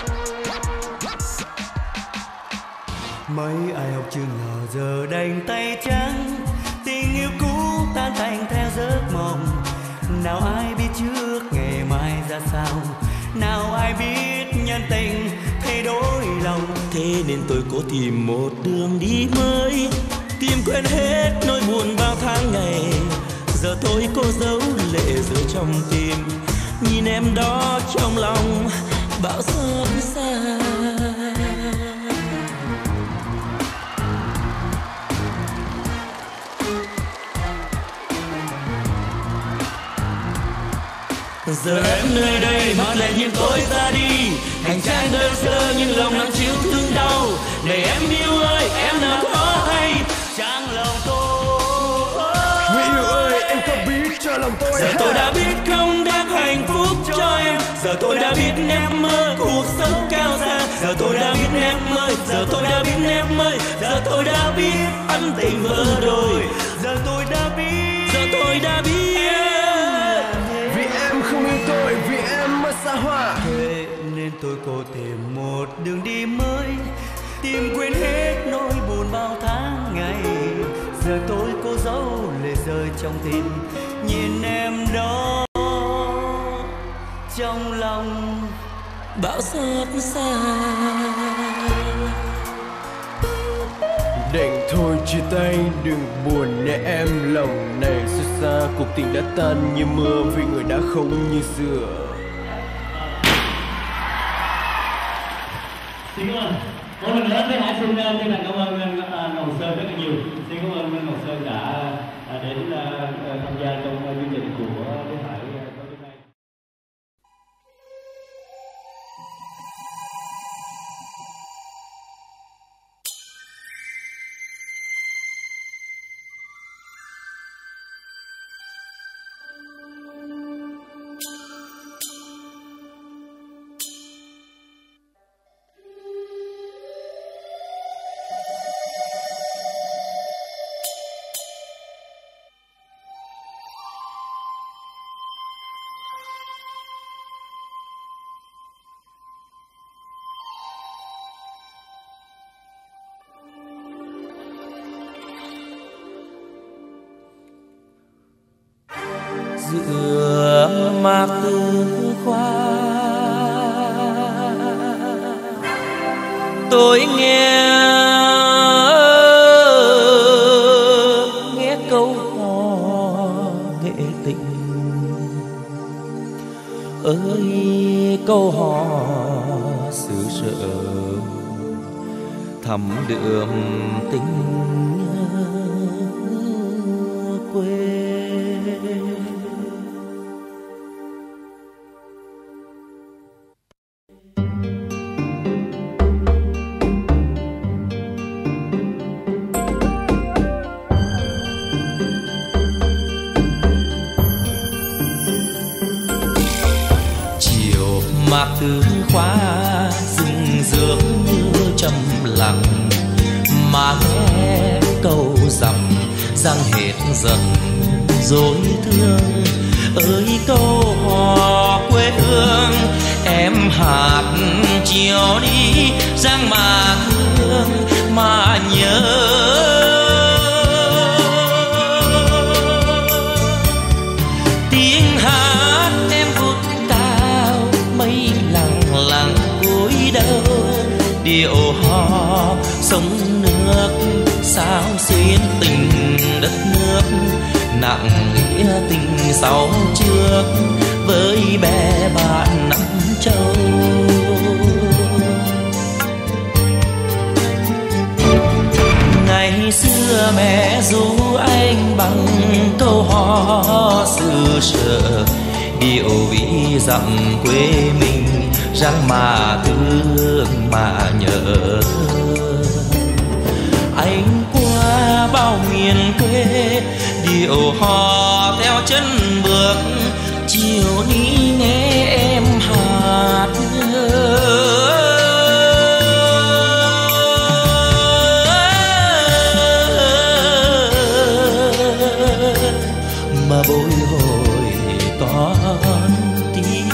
Mấy ai học trường nào giờ đành tay trắng, tình yêu cũ tan tành theo giấc mộng. Nào ai biết trước ngày mai ra sao, nào ai biết nhân tình thay đổi lòng. Thế nên tôi cố tìm một đường đi mới, tìm quên hết nỗi buồn bao tháng ngày. Giờ tôi cố giấu lệ rơi trong tim, nhìn em đó trong lòng bão xót xa. Giờ em nơi đây mắt lệ nhìn tôi ra đi, hành trang đơn sơ nhưng lòng đang chịu thương đau. Này em yêu ơi em nào có hay chẳng lòng tôi. Người yêu ơi em có biết cho lòng tôi. Giờ tôi đã biết không đem hạnh phúc cho em. Giờ tôi đã biết em ơi cuộc sống cao xa. Giờ tôi đã biết em ơi, giờ tôi đã biết em ơi. Giờ tôi đã biết ân tình vỡ đôi. Giờ tôi đã biết, giờ tôi đã biết. Vì em không yêu tôi, vì em mất xa hoa. Thế nên tôi cố tìm một đường đi mới, tìm quên hết nỗi buồn bao tháng ngày. Giờ tôi cố giấu lệ rơi trong tim, nhìn em đó trong lòng bão xót xa. Đành thôi chia tay đừng buồn nhé em, lòng này xót xa. Cuộc tình đã tan như mưa vì người đã không như xưa. Xin cảm ơn. Một lần nữa Thế Hải xin chân thành cảm ơn Ngọc Sơn rất là nhiều. Xin cảm ơn Ngọc Sơn đã đến tham gia trong chương trình của Thế Hải tối hôm nay. Giữa mạc tư khoa tôi nghe nghe câu hò nghệ tình ơi, câu hò xứ sở thắm đượm tình quê. Mạc Tư Khoa rừng rước như trầm lặng, mà nghe câu rằng giang hết dần dối thương ơi, câu hò quê hương em hát chiều đi rằng mà thương mà nhớ. Tiếng hát em vút cao mây lặng lặng cúi đầu, điệu hò sông nước sao xuyên tình đất nước, nặng nghĩa tình sau trước với bè bạn năm châu. Ngày xưa mẹ ru anh bằng câu hò xứ sở, điệu ví dặm quê mình rằng mà thương mà nhớ. Anh qua bao miền quê điệu hò theo chân bước, chiều ní nghe em hát mà bồi hồi con tim.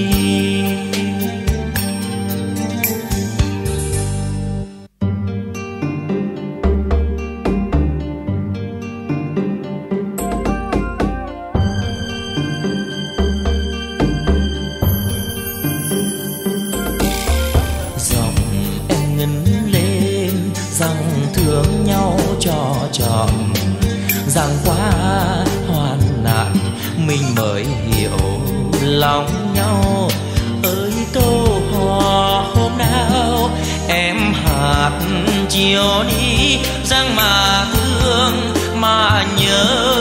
Giọng em ngân lên rằng thương nhau cho trọn, rằng qua hoạn nạn mình mới hiểu lòng nhau. Ơi câu hò hôm nào em hát chiều đi rằng mà thương mà nhớ.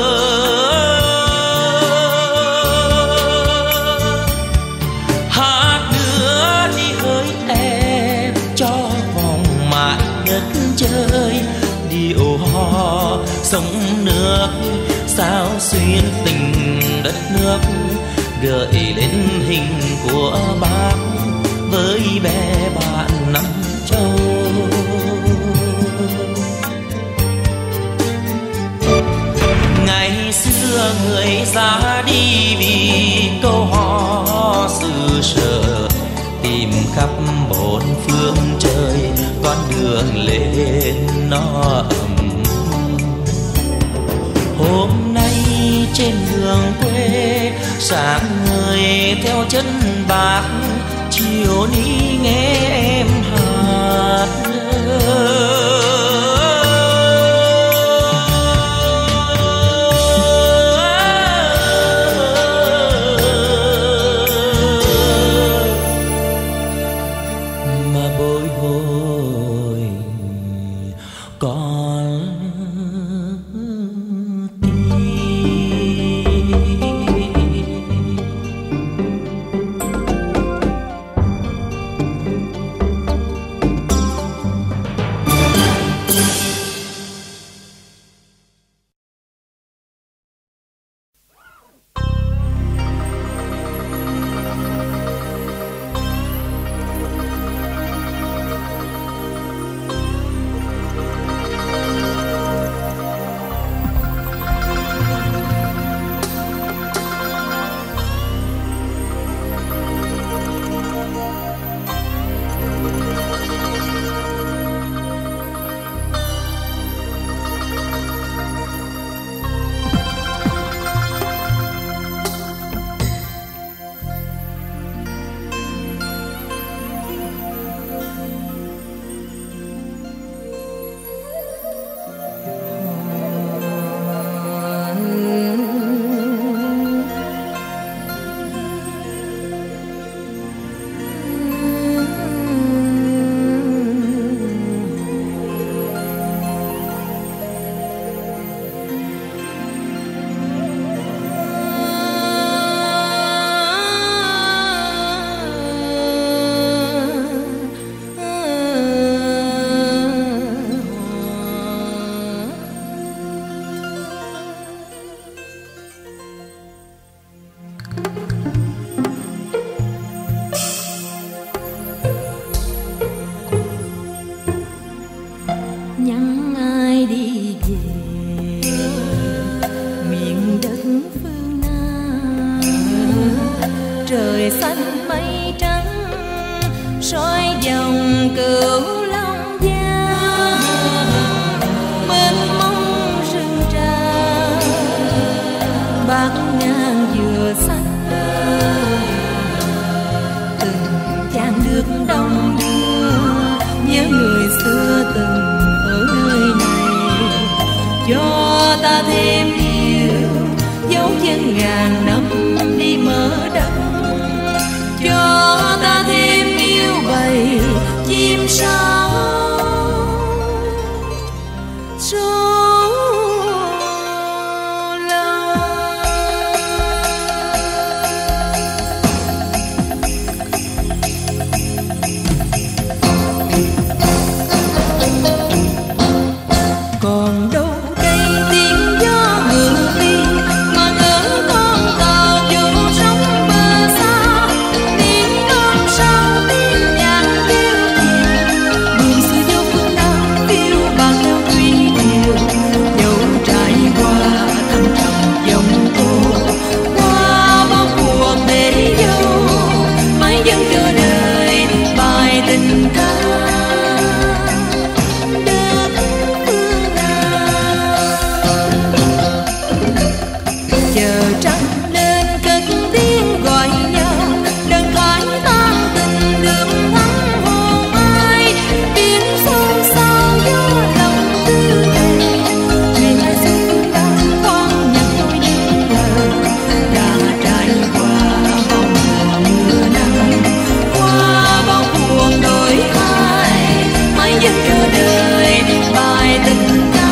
Hát nữa đi hỡi em cho vòng mãi đất trời, điệu hò sông nước sao xuyên tình đất nước, gợi lên hình của bác với bè bạn năm châu. Ngày xưa người ra đi vì câu hò xứ sở, tìm khắp bốn phương trời con đường lên nó ấm. Hôm nay trên đường quê sáng người theo chân bác, chiều ní nghe em hát mà bồi hồi con tim. ta thêm yêu dấu chân ngàn năm đi mở đất, cho ta thêm yêu bầy chim sáo số lâu. Còn đâu đây tiếng gió ngự đi mà ngỡ con tàu vô sóng bờ xa, tiếng con sao tiếng nhạc kêu chiều buồn xưa vô phương nam phiêu bạc theo thủy triều, dẫu trải qua thăng trầm dòng tố qua bao cuộc để dâu mãi vẫn chờ đợi bài tình ca. Chờ trăng lên cất tiếng gọi nhau, đàn thoại tan tình đường thắm hồn ai, biển xôn xao gió lòng tư lệ, thuyền ai xưa đang khoan nhặt đôi những lời đã trải qua bao mùa mưa nắng, qua bao cuộc đổi thay mãi vẫn chờ đợi bài tình ca.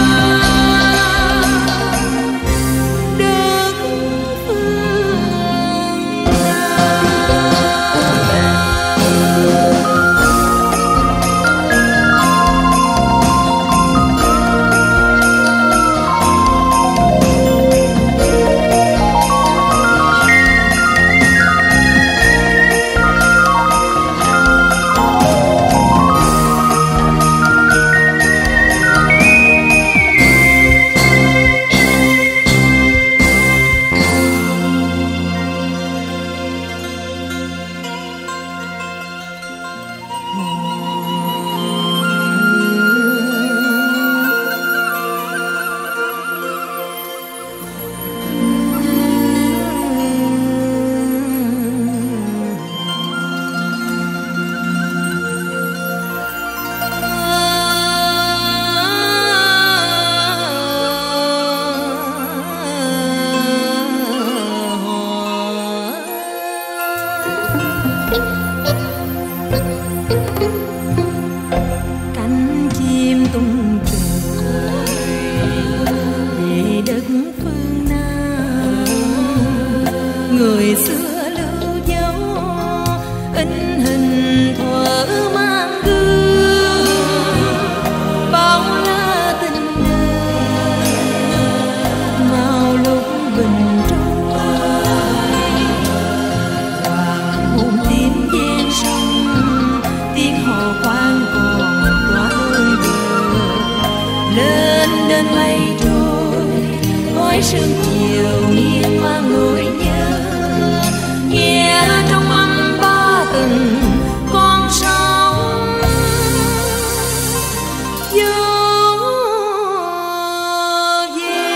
Cánh chim tung trời về đất phương Nam, người xưa lưu dấu in hình thuở mang gương bao la tình đời mau lúc bình trôi, hoàng hôn tím ven sông tiếng hò khoan còn tỏa hơi bờ, lên lên mây trôi khói sương chiều nghiêng mang nỗi nhớ, nghe trong âm ba từng con sóng vô về.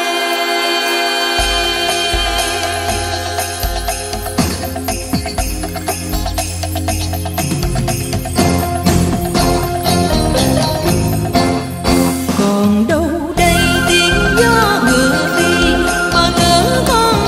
Còn đâu đây tiếng gió ngự đi mà ngỡ con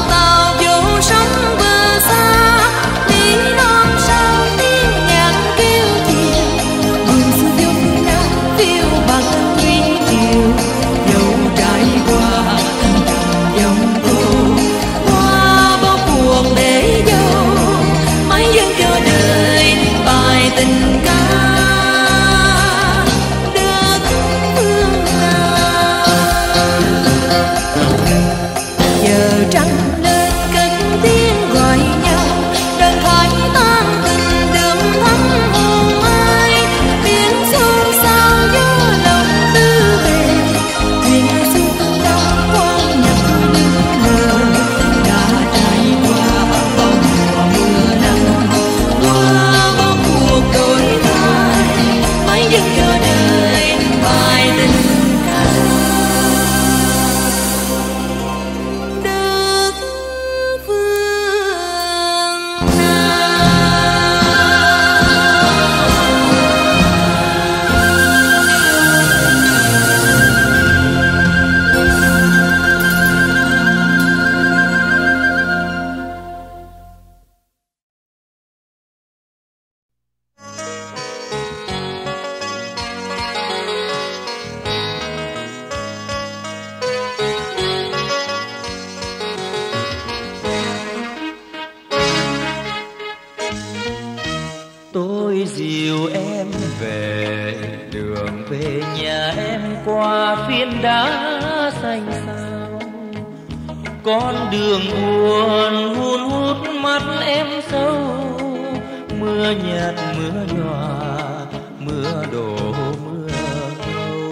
em về, đường về nhà em qua phiến đá xanh xao. Con đường buồn hun hút mắt em sâu, mưa nhạt mưa nhòa, mưa đổ mưa ngâu.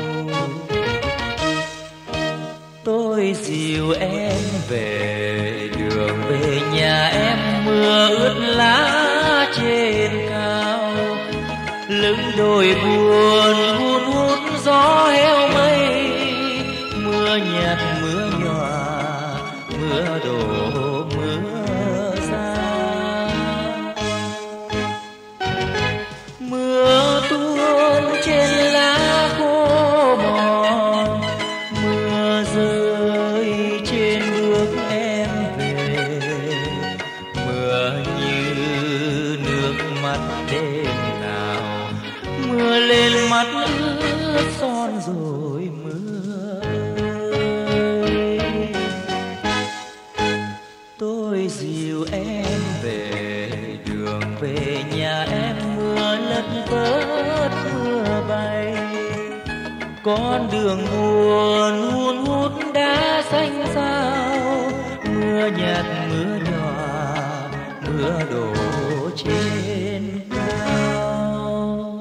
Tôi dìu em về, đường về nhà em mưa ướt lá trên cao. Lưng đồi buồn hun hút gió heo mây, mưa nhạt mưa nhòa, mưa đổ mưa xa. Mưa tuôn trên lá khô mòn, mưa rơi trên bước em về, mưa như nước mắt đêm nào, mưa lên mắt ướt son rồi mưa ơi. Tôi dìu em về, đường về nhà em mưa lất phất mưa bay. Con đường buồn hun hút đá xanh xao, mưa nhạt mưa nhòa, mưa đổ trên cao.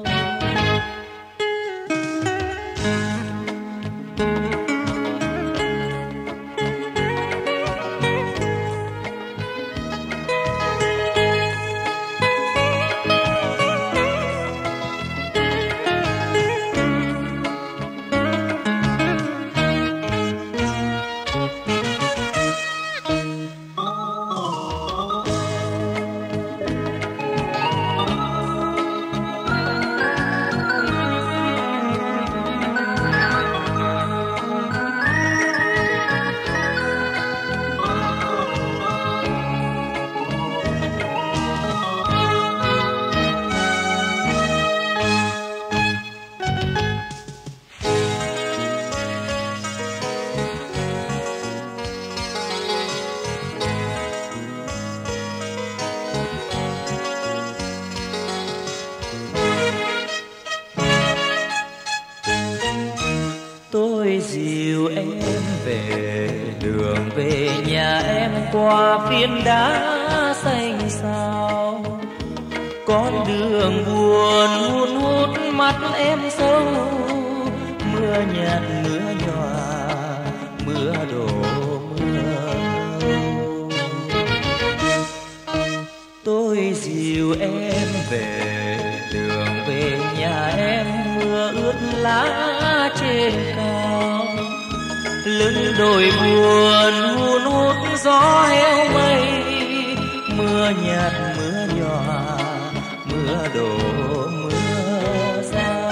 Tôi dìu em về, đường về nhà em qua phiến đá xanh xao. Con đường buồn hun hút mắt em sâu, mưa nhạt mưa nhòa, mưa đổ mưa ngâu. Tôi dìu em về, đường về nhà em mưa ướt lá trên cao. Lưng đồi buồn hun hút gió heo mây, mưa nhạt mưa nhòa, mưa đổ mưa xa.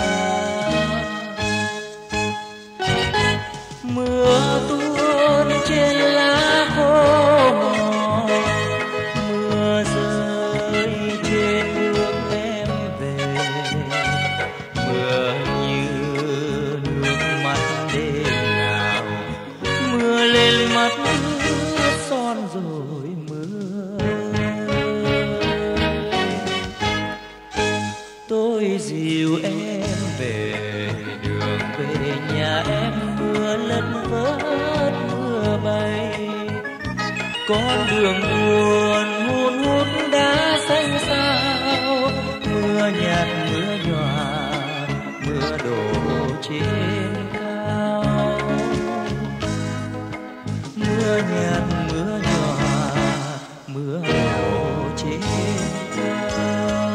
Mưa tuôn trên lá khô mòn, mưa rơi trên bước em về, mưa như nước mắt đêm nào, mưa lên mắt ướt son rồi mưa. Tôi dìu em về, đường về nhà em mưa lất phất mưa bay. Con đường buồn hun hút đá xanh xao, mưa nhạt mưa nhòa, mưa đổ trên cao. Mưa nhạt mưa nhòa, mưa đổ trên cao.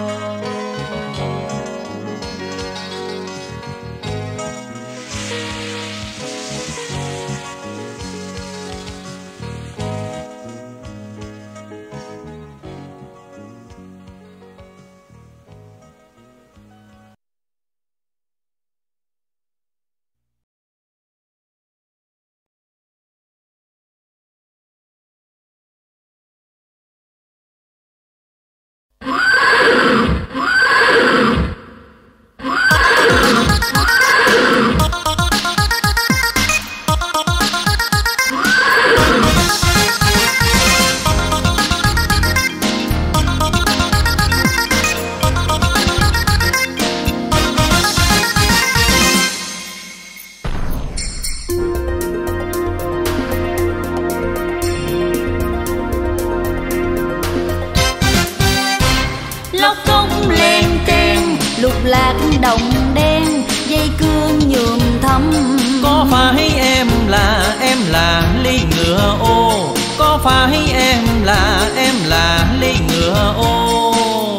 lạc đồng đen, dây cương nhuộm thắm. Có phải em là em là ly ngựa ô? Có phải em là em là ly ngựa ô?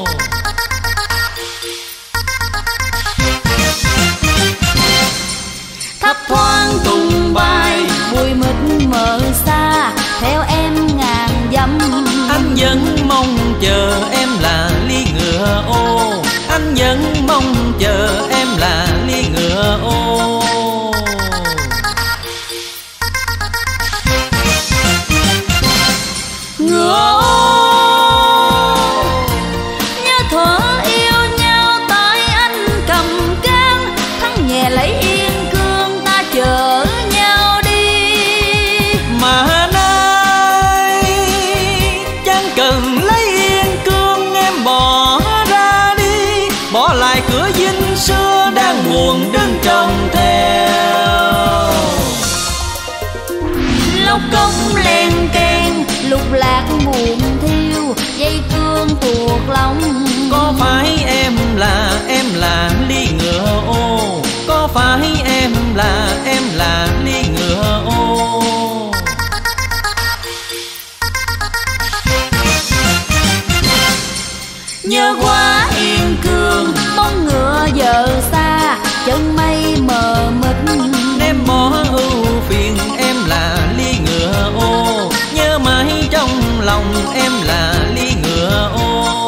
Thấp thoáng tung bay, bụi mịt mờ xa, theo em ngàn dặm. Anh vẫn mong chờ em là ly ngựa ô. Anh vẫn mong chờ em là ly ngựa ô. Ngựa ô, nhớ thuở yêu nhau tại anh cầm cán, thắng nhẹ lấy yên cương ta chở nhau đi. Mà nay chẳng cần lấy yên cương em bỏ ra đi, bỏ lại cửa dinh xưa đang buồn đứng trông theo. Lóc cốc len keng, lục lạc buồn thiêu, dây cương tuột lòng. Có phải em là em là ly ngựa ô? Có phải em là em là ly ngựa ô? Nhớ qua yên cương, bóng ngựa giờ xa, chân mây mờ mịt. Em bỏ ưu phiền em là ly ngựa ô, nhớ mãi trong lòng em là ly ngựa ô.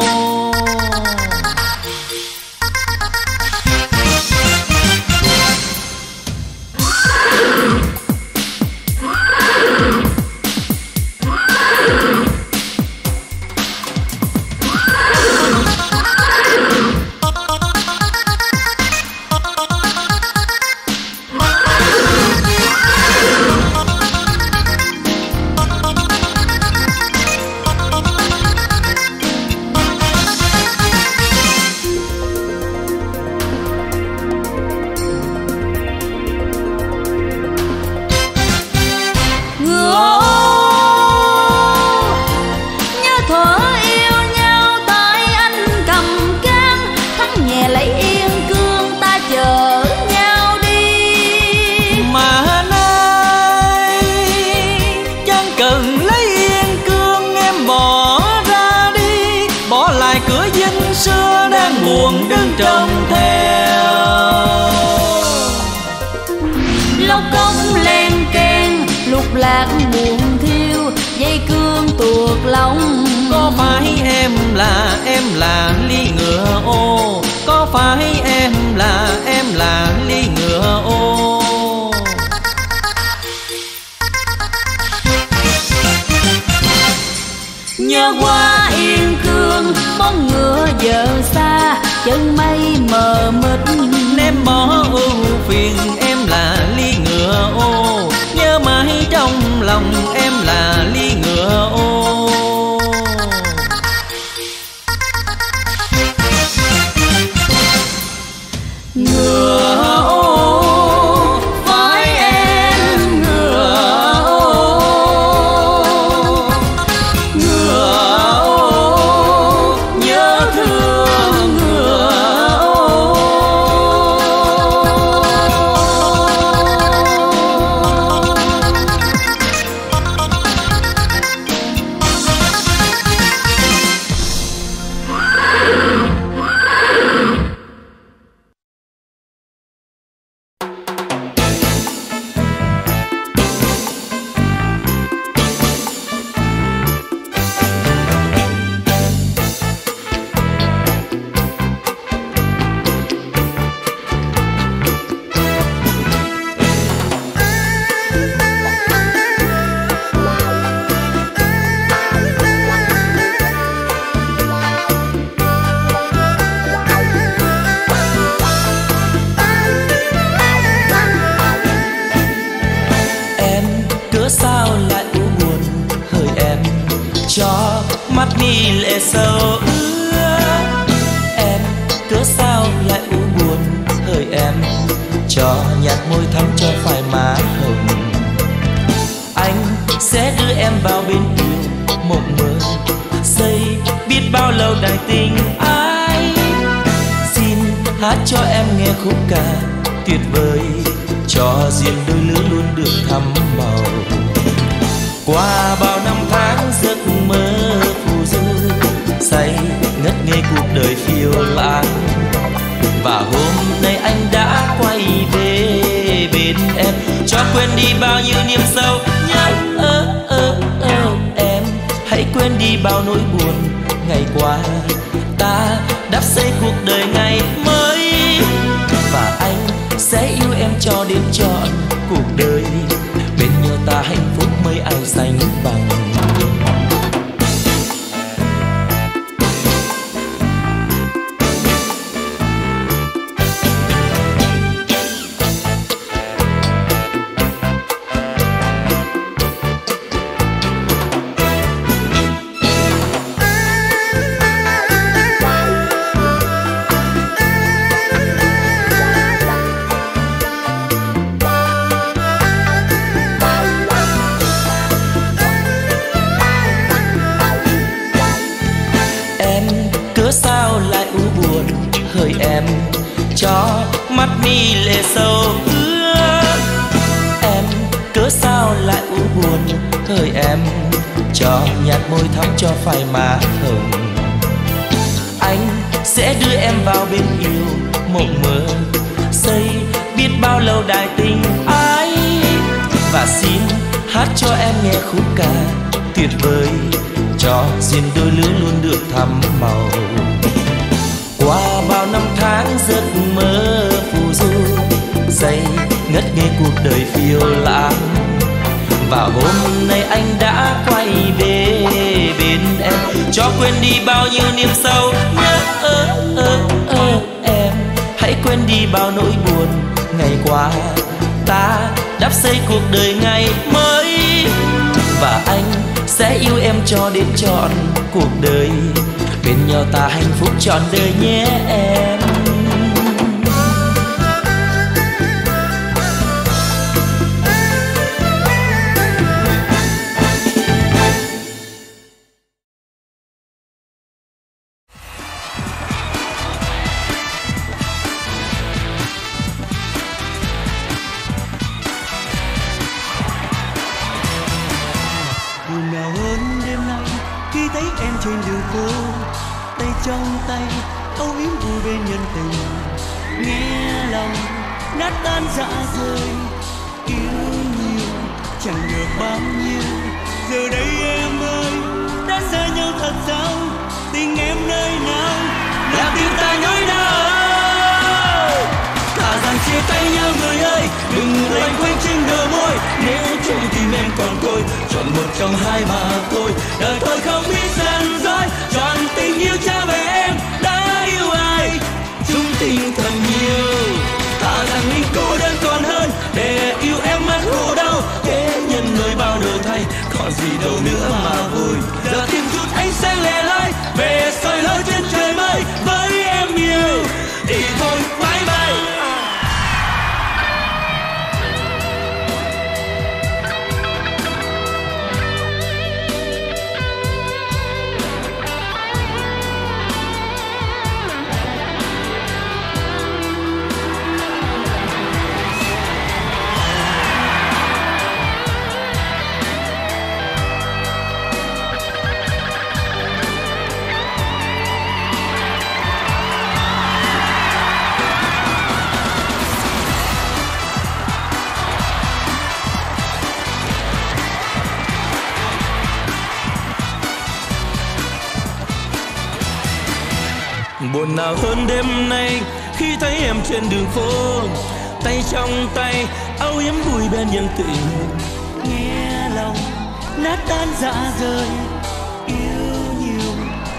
Buồn đứng trông theo. Lóc cốc len keng, lục lạc buồn thiêu, dây cương tuột lòng. Có phải em là em là ly ngựa ô? Có phải em là em là ly ngựa ô? Nhớ qua yên cương, bóng ngựa giờ xa, chân mây mờ mịt. Em bỏ ưu phiền em là ly ngựa ô, nhớ mãi trong lòng em là ly ngựa ô. Ngựa ô, phải em ngựa ô. Ngựa ô, nhớ thương ngựa ô. mắt mi lệ sầu ưa. Em cớ sao lại u buồn hỡi em, cho nhạt môi thắm cho phải má hồng. Anh sẽ đưa em vào bên yêu mộng mơ, xây biết bao lâu đài tình ai. Xin hát cho em nghe khúc ca tuyệt vời, cho duyên đôi lứa luôn được thắm màu. Qua bao năm tháng giấc mơ phù du, say ngất ngây cuộc đời phiêu lãng, và hôm nay anh đã quay về bên em, cho quên đi bao nhiêu niềm sâu nhớ ơ ơ ơ em. Hãy quên đi bao nỗi buồn ngày qua, ta đắp xây cuộc đời ngày mới, và anh sẽ yêu em cho đến trọn cuộc đời, bên nhau ta hạnh phúc mấy ai sánh bằng. Sao lại u buồn hỡi em, cho mắt mi lệ sâu ướt. Em cớ sao lại u buồn hỡi em, cho nhạt môi thắm cho phai má hồng. Anh sẽ đưa em vào bên yêu mộng mơ, xây biết bao lâu đài tình ái, và xin hát cho em nghe khúc ca tuyệt vời, cho duyên đôi lứa luôn được thắm màu. Qua bao năm tháng giấc mơ phù du, say ngất ngây cuộc đời phiêu lãng, và hôm nay anh đã quay về bên em, cho quên đi bao nhiêu niềm sâu nhớ ơ ơ ơ em. Hãy quên đi bao nỗi buồn ngày qua, ta đắp xây cuộc đời ngày mới, và anh sẽ yêu em cho đến trọn cuộc đời, bên nhau ta hạnh phúc trọn đời nhé em. Buồn nào hơn đêm nay khi thấy em trên đường phố, tay trong tay âu yếm vui bên nhân tình, nghe lòng nát tan dạ rời, yêu nhiều chẳng được bao nhiêu. Giờ đây em ơi đã xa nhau thật sao, tình em nơi nào làm tim ta nhói đau. Thà rằng chia tay nhau người ơi, đừng loanh quanh trên đầu môi, nếu trong tim em còn tôi, chọn một trong hai mà thôi. Đời tôi không biết gian dối, chọn tình yêu trả về em. Đã yêu ai chung tình thật nhiều, thà rằng mình cô đơn còn hơn để yêu em mất khổ đau. Thế nhân nơi bao đổi thay, còn gì đâu nữa mà vui. Giờ tìm chút ánh sáng lẻ loi về soi lối trên trời mới, với em yêu thì thôi bye bye. Buồn nào hơn đêm nay khi thấy em trên đường phố, tay trong tay âu yếm vui bên nhân tình, nghe lòng nát tan dạ rời, yêu nhiều.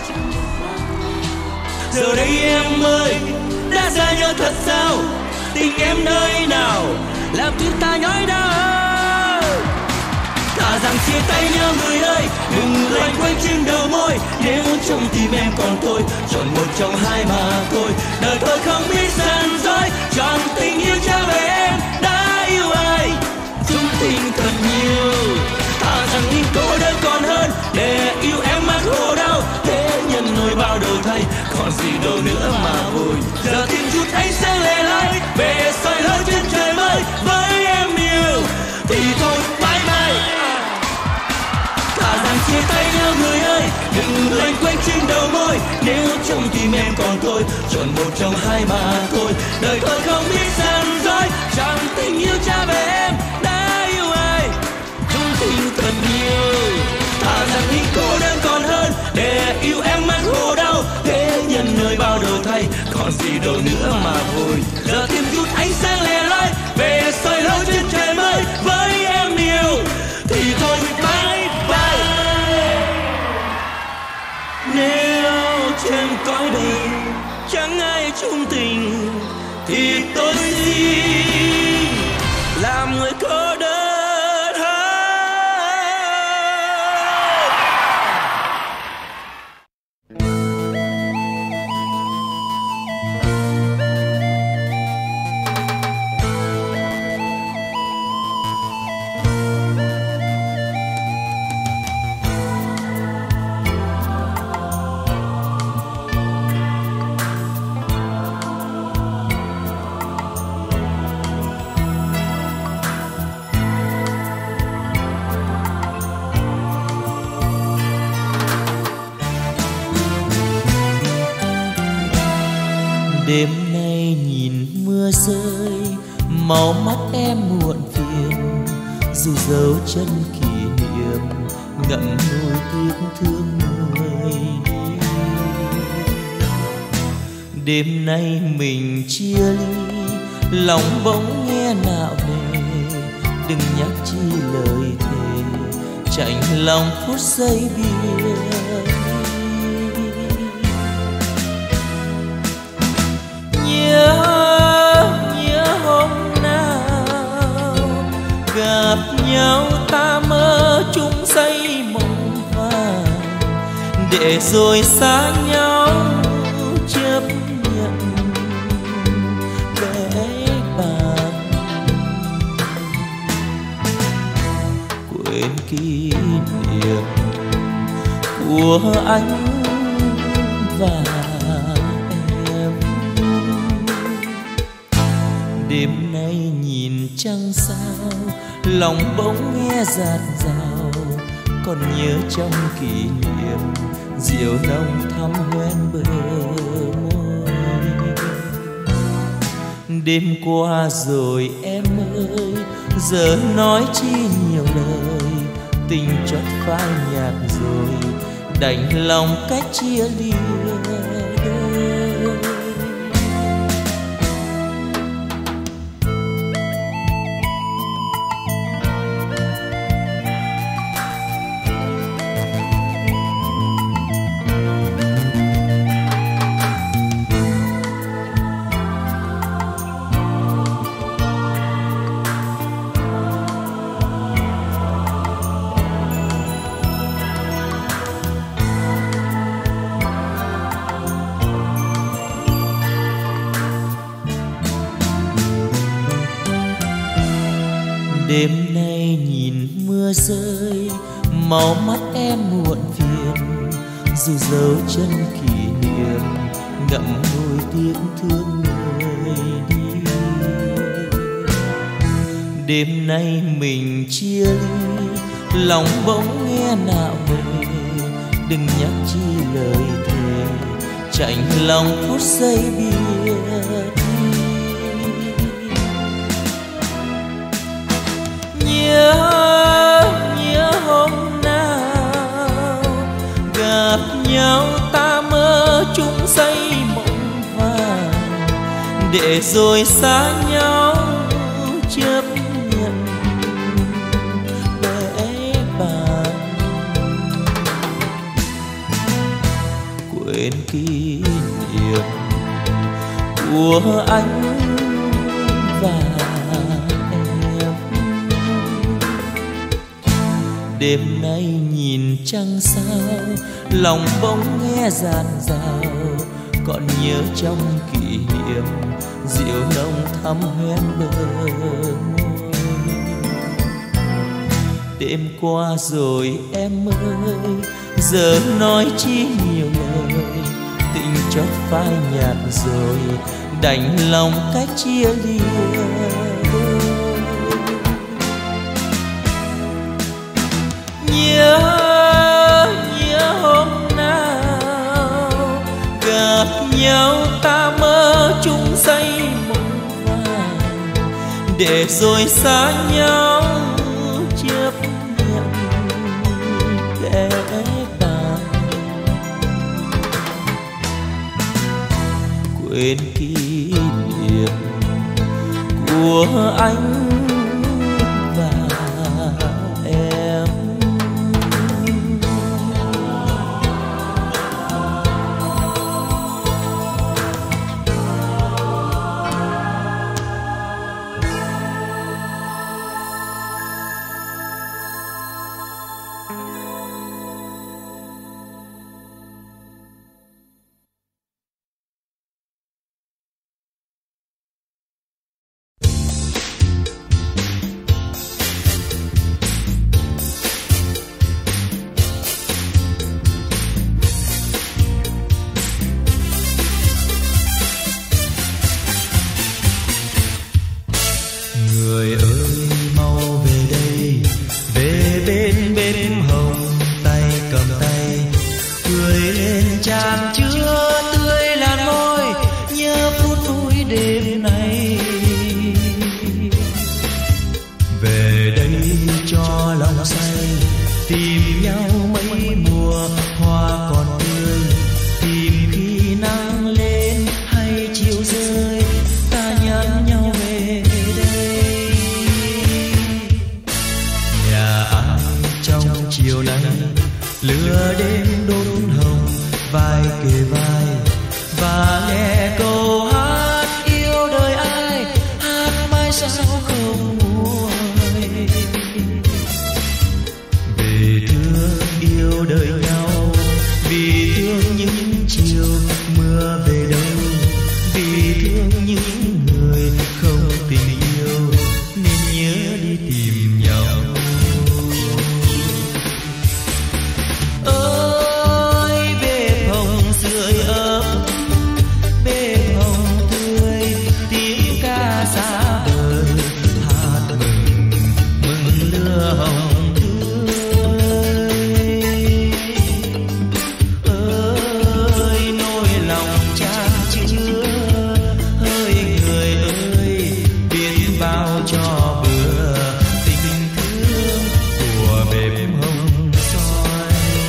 Giờ đây em ơi đã xa nhau thật sao, tình em nơi nào làm tim ta nhói đau. Thà rằng chia tay nhau người ơi, đừng loanh quanh trên đầu môi, nếu trong tim em còn tôi, chọn một trong hai mà thôi. Đời tôi không biết gian dối, chọn tình yêu trả về em. Đã yêu ai chung tình thật nhiều, thà rằng mình cô đơn còn hơn để yêu em mất khổ đau. Thế nhân nỗi bao đổi thay, còn gì đâu nữa mà vui. Giờ tìm chút phai mà thôi. Đời tôi không biết gian dối rằng tình yêu cha về em đã yêu ai chung tình thật nhiều. Thà rằng những cô đơn còn hơn để yêu em mang khổ đau. Thế nhân nơi bao đổi thay còn gì đâu nữa mà thôi. Giờ thêm chút ánh sáng lẻ loi về soi lối trên trời mới với em yêu thì thôi bye bye. Nếu trên cõi đời chẳng ai chung tình thì tôi xin làm người cô đơn. Đêm nay nhìn mưa rơi, màu mắt em muộn phiền, dù dấu chân kỷ niệm ngậm ngùi tiếc thương người đi. Đêm nay mình chia ly, lòng bỗng nghe nạo nề, đừng nhắc chi lời thề, chạnh lòng phút giây biệt. Nhớ hôm nào gặp nhau ta mơ chung giây mộng vàng, để rồi xa nhau chấp nhận bẽ bàng. Quên kỷ niệm của anh và đêm nay nhìn trăng sao, lòng bỗng nghe dạt dào, còn nhớ trong kỷ niệm rượu nồng thắm hoen bờ môi. Đêm qua rồi em ơi, giờ nói chi nhiều lời, tình chót phai nhạt rồi, đành lòng cách chia lìa. Đêm nay nhìn mưa rơi, màu mắt em muộn phiền, dù dấu chân kỷ niệm ngậm ngùi tiếc thương người đi. Đêm nay mình chia ly, lòng bỗng nghe nạo nề, đừng nhắc chi lời thề, chạnh lòng phút giây biệt. Nhớ, nhớ hôm nào gặp nhau ta mơ chung giây mộng vàng, để rồi xa nhau chấp nhận bẽ bàng. Quên kỷ niệm của anh và đêm nay nhìn trăng sao, lòng bỗng nghe dạt dào, còn nhớ trong kỷ niệm rượu nồng thắm hoen bờ môi. Đêm qua rồi em ơi, giờ nói chi nhiều lời, tình chót phai nhạt rồi, đành lòng cách chia lìa. Nhớ, nhớ hôm nào gặp nhau nhau ta mơ chung say mộng vàng, để rồi xa nhau chấp nhận kẻ tàn. Quên kỷ niệm của anh và em. Người ơi mau về đây, về bên bếp hồng, tay cầm tay cười lên tràn chứa tươi làn môi, nhớ phút vui đêm nay. Về đây cho lòng say, tìm nhau mấy mùa hoa còn tươi, tìm khi nắng lên hay chiều rơi, ta nhắn nhau về đây. Nhà ai trong chiều nay lửa đêm đốt hồng, vai kề vai và nghe câu hát yêu đời ai, hát mãi sao không nguôi. Vì thương yêu đời nhau, vì thương những chiều mưa về đâu, vì thương những người không tình yêu nên nhớ đi tìm nhau. Ơi bếp hồng sưởi ấm, bếp hồng tươi, tiếng ca xa vời, hát mừng mừng lửa hồng tươi. Ơi nỗi lòng chan chứa, ơi người ơi biết bao cho bữa tình thương của bếp hồng soi.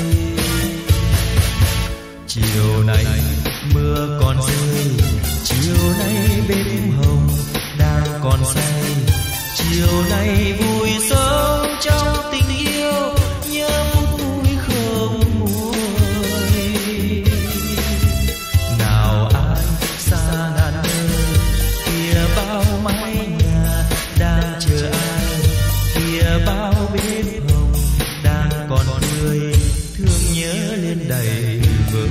Chiều nay mưa còn rơi, chiều nay bếp hồng đang còn say, chiều nay vui sống trong tình yêu, nhớ phút vui không nguôi. Nào ai xa ngàn nơi, kia bao mái nhà đang chờ ai, kia bao bếp hồng đang còn tươi, thương nhớ lên đầy vơi.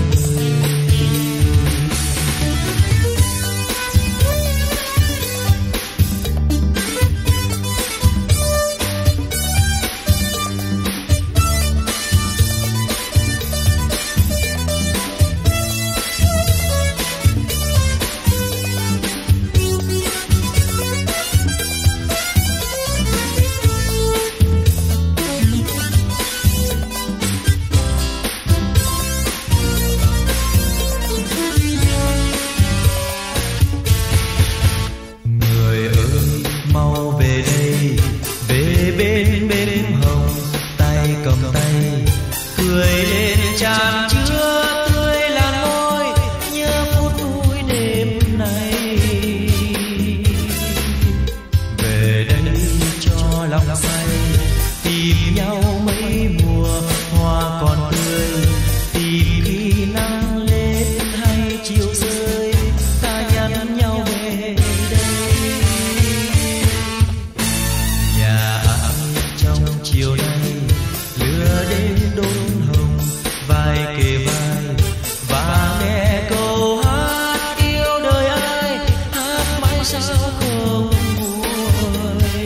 Người ơi mau về đây, về bên bếp hồng, tay cầm tay cười lên tràn chứa tươi làn môi, nhớ phút vui đêm nay. Về đây cho lòng say, tìm nhau mấy mùa hoa còn tươi, tìm khi nắng lên hay chiều rơi, ta nhắn nhau về đây. Nhà ai trong chiều nay lửa đêm đốt hồng, vai kề vai và nghe câu hát yêu đời ai, hát mãi sao không nguôi.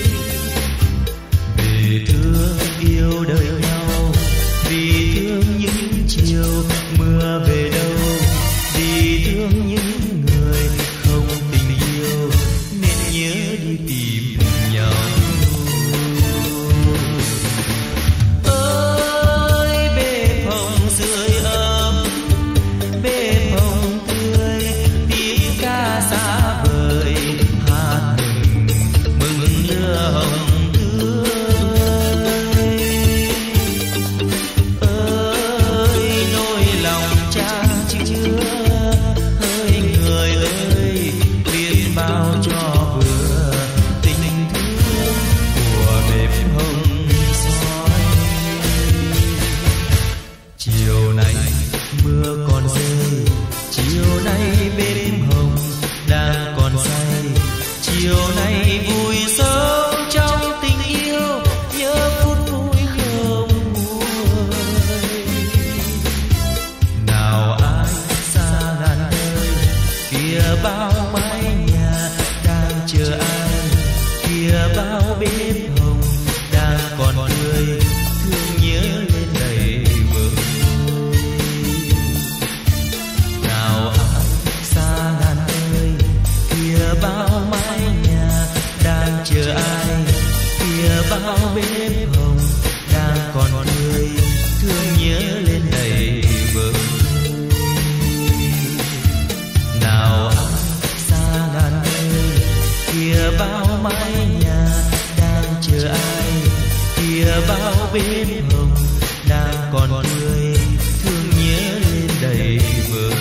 Vì thương yêu đời nhau, vì thương những chiều mưa về đâu, vì thương những người không tình yêu nên nhớ đi tìm nhau. Ơi bếp hồng sưởi ấm, bếp hồng bao cho vừa tình thương của bếp hồng soi. Chiều nay mưa còn rơi, chiều nay bếp hồng đang còn say. Chiều nay vui sống trong tình yêu, nhớ phút vui không nguôi. Nào ai xa ngàn nơi, kia bao mái nhà đang chờ ai, kia bao bếp hồng đang còn tươi, thương nhớ lên đầy vơi. Nào ai xa ngàn nơi, kia bao mái nhà đang chờ ai, kia bao bếp hồng đang còn tươi, thương nhớ lên đầy vơi. Nào ai xa ngàn nơi, kia bao mái nhà đang chờ ai, kia bao bếp hồng đang còn tươi, thương nhớ lên đầy vơi.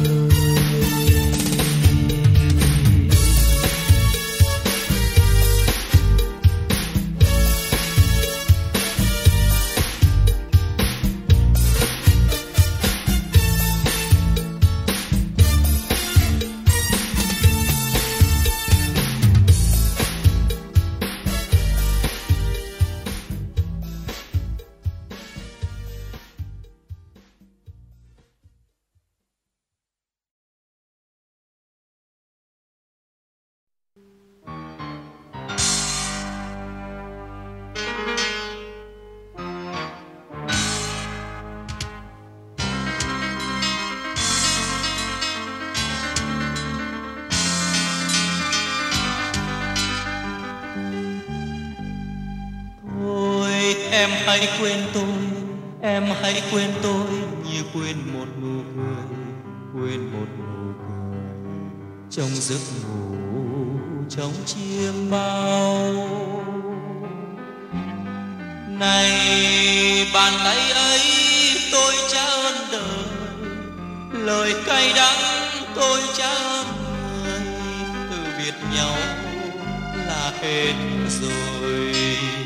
Em hãy quên tôi, em hãy quên tôi như quên một nụ cười, quên một nụ cười trong giấc ngủ, trong chiêm bao. Này bàn tay ấy tôi trả ơn đời, lời cay đắng tôi trả ơn người, từ biệt nhau là hết rồi.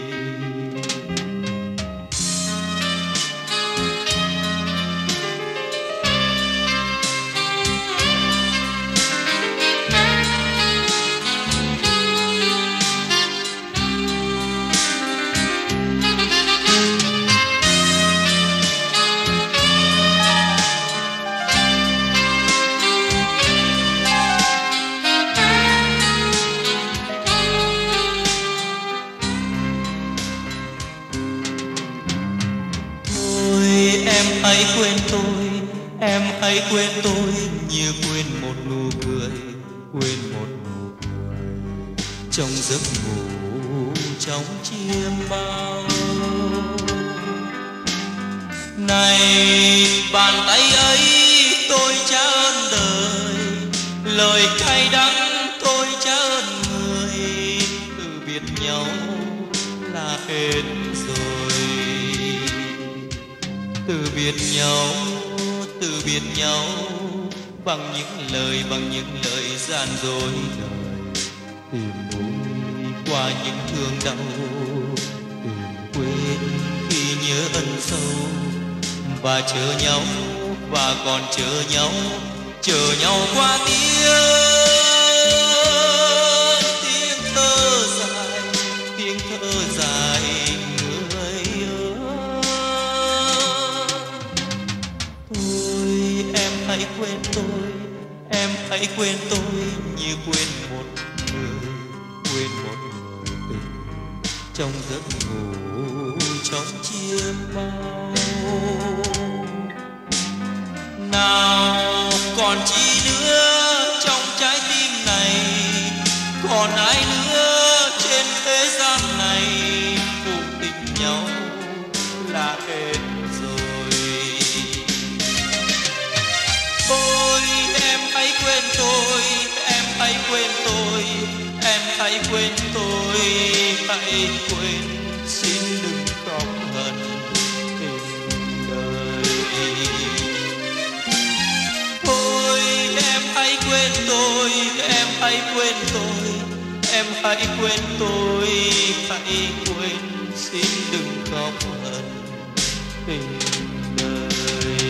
Hãy quên tôi, em hãy quên tôi như quên một nụ cười, quên một nụ cười trong giấc ngủ, trong chiêm bao. Này bàn tay ấy tôi trả ơn đời, lời cay đắng tôi trả ơn người, từ biệt nhau là hết rồi. Từ biệt nhau, từ biệt nhau bằng những lời, bằng những lời gian dối đời. Tìm vui qua những thương đau, tìm quên khi nhớ ân sâu, và chờ nhau, và còn chờ nhau, chờ nhau qua tiếng tiếng thơ dài, tiếng thơ dài. Hãy quên tôi, em hãy quên tôi như quên một người, quên một người tình trong giấc ngủ, trong chiêm bao. Nào còn chi nữa trong trái tim này, còn ai nữa trên thế gian này, phụ tình nhau là hết. Hãy quên tôi, em hãy quên tôi, em hãy quên tôi, hãy quên, xin đừng khóc hận tình đời. Thôi em hãy quên tôi, em hãy hãy quên tôi, em hãy quên tôi, hãy quên, xin đừng khóc hận tình đời.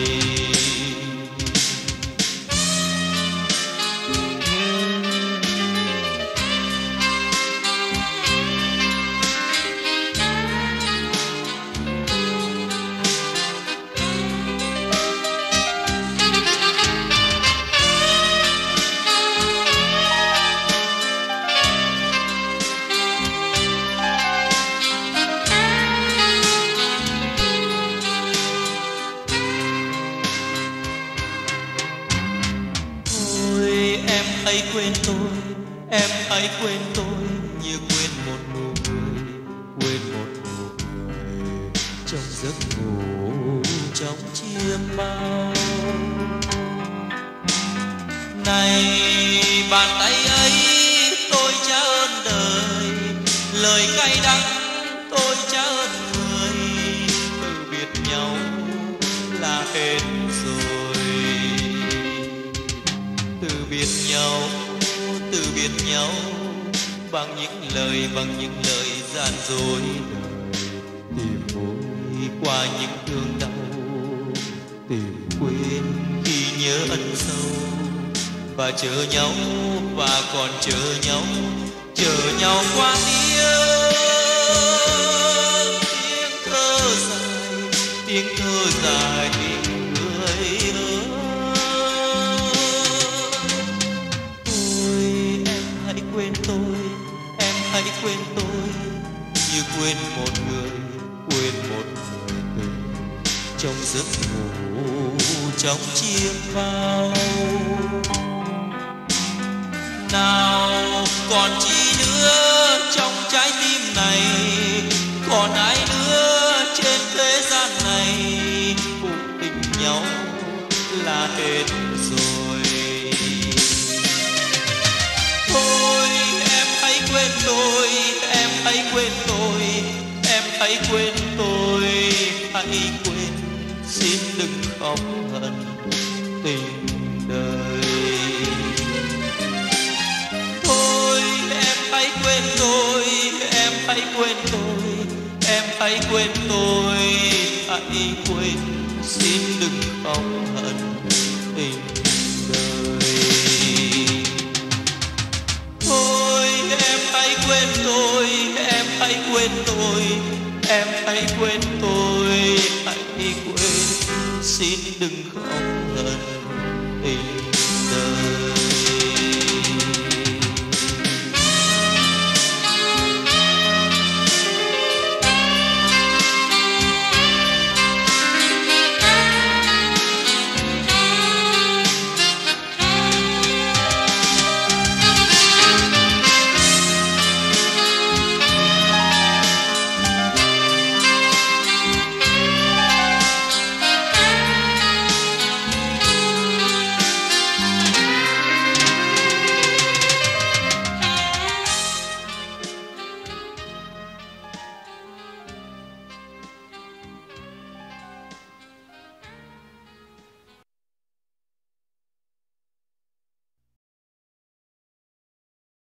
Hãy quên tôi, em hãy quên tôi như quên một nụ cười, quên một nụ cười trong giấc ngủ trong chiêm bao. Này bàn tay ấy tôi trả ơn đời, lời cay đắng tôi trả ơn người, từ biệt nhau là hết rồi. Từ biệt nhau, từ biệt nhau bằng những lời, bằng những lời gian dối đời. Tìm vội qua những thương đau, tìm quên khi nhớ ân sâu, và chờ nhau và còn chờ nhau, chờ nhau qua tiếng tiếng thơ dài, tiếng thơ dài tình người ơi. Quên tôi, em hãy quên tôi như quên một người, quên một người tình trong giấc ngủ trong chiêm bao. Nào còn chi nữa trong trái tim này, còn ai nữa trên thế gian này, cùng tình nhau là hết rồi. Thôi em hãy quên tôi, em hãy quên tôi, em hãy quên tôi, hãy quên, xin đừng khóc hận tình đời. Thôi em hãy quên tôi, em hãy quên tôi, em hãy quên tôi, hãy quên, xin đừng khóc hận tình đời. Thôi em hãy quên tôi, em hãy quên tôi, em hãy quên tôi, hãy quên, xin đừng khóc hận tình đời.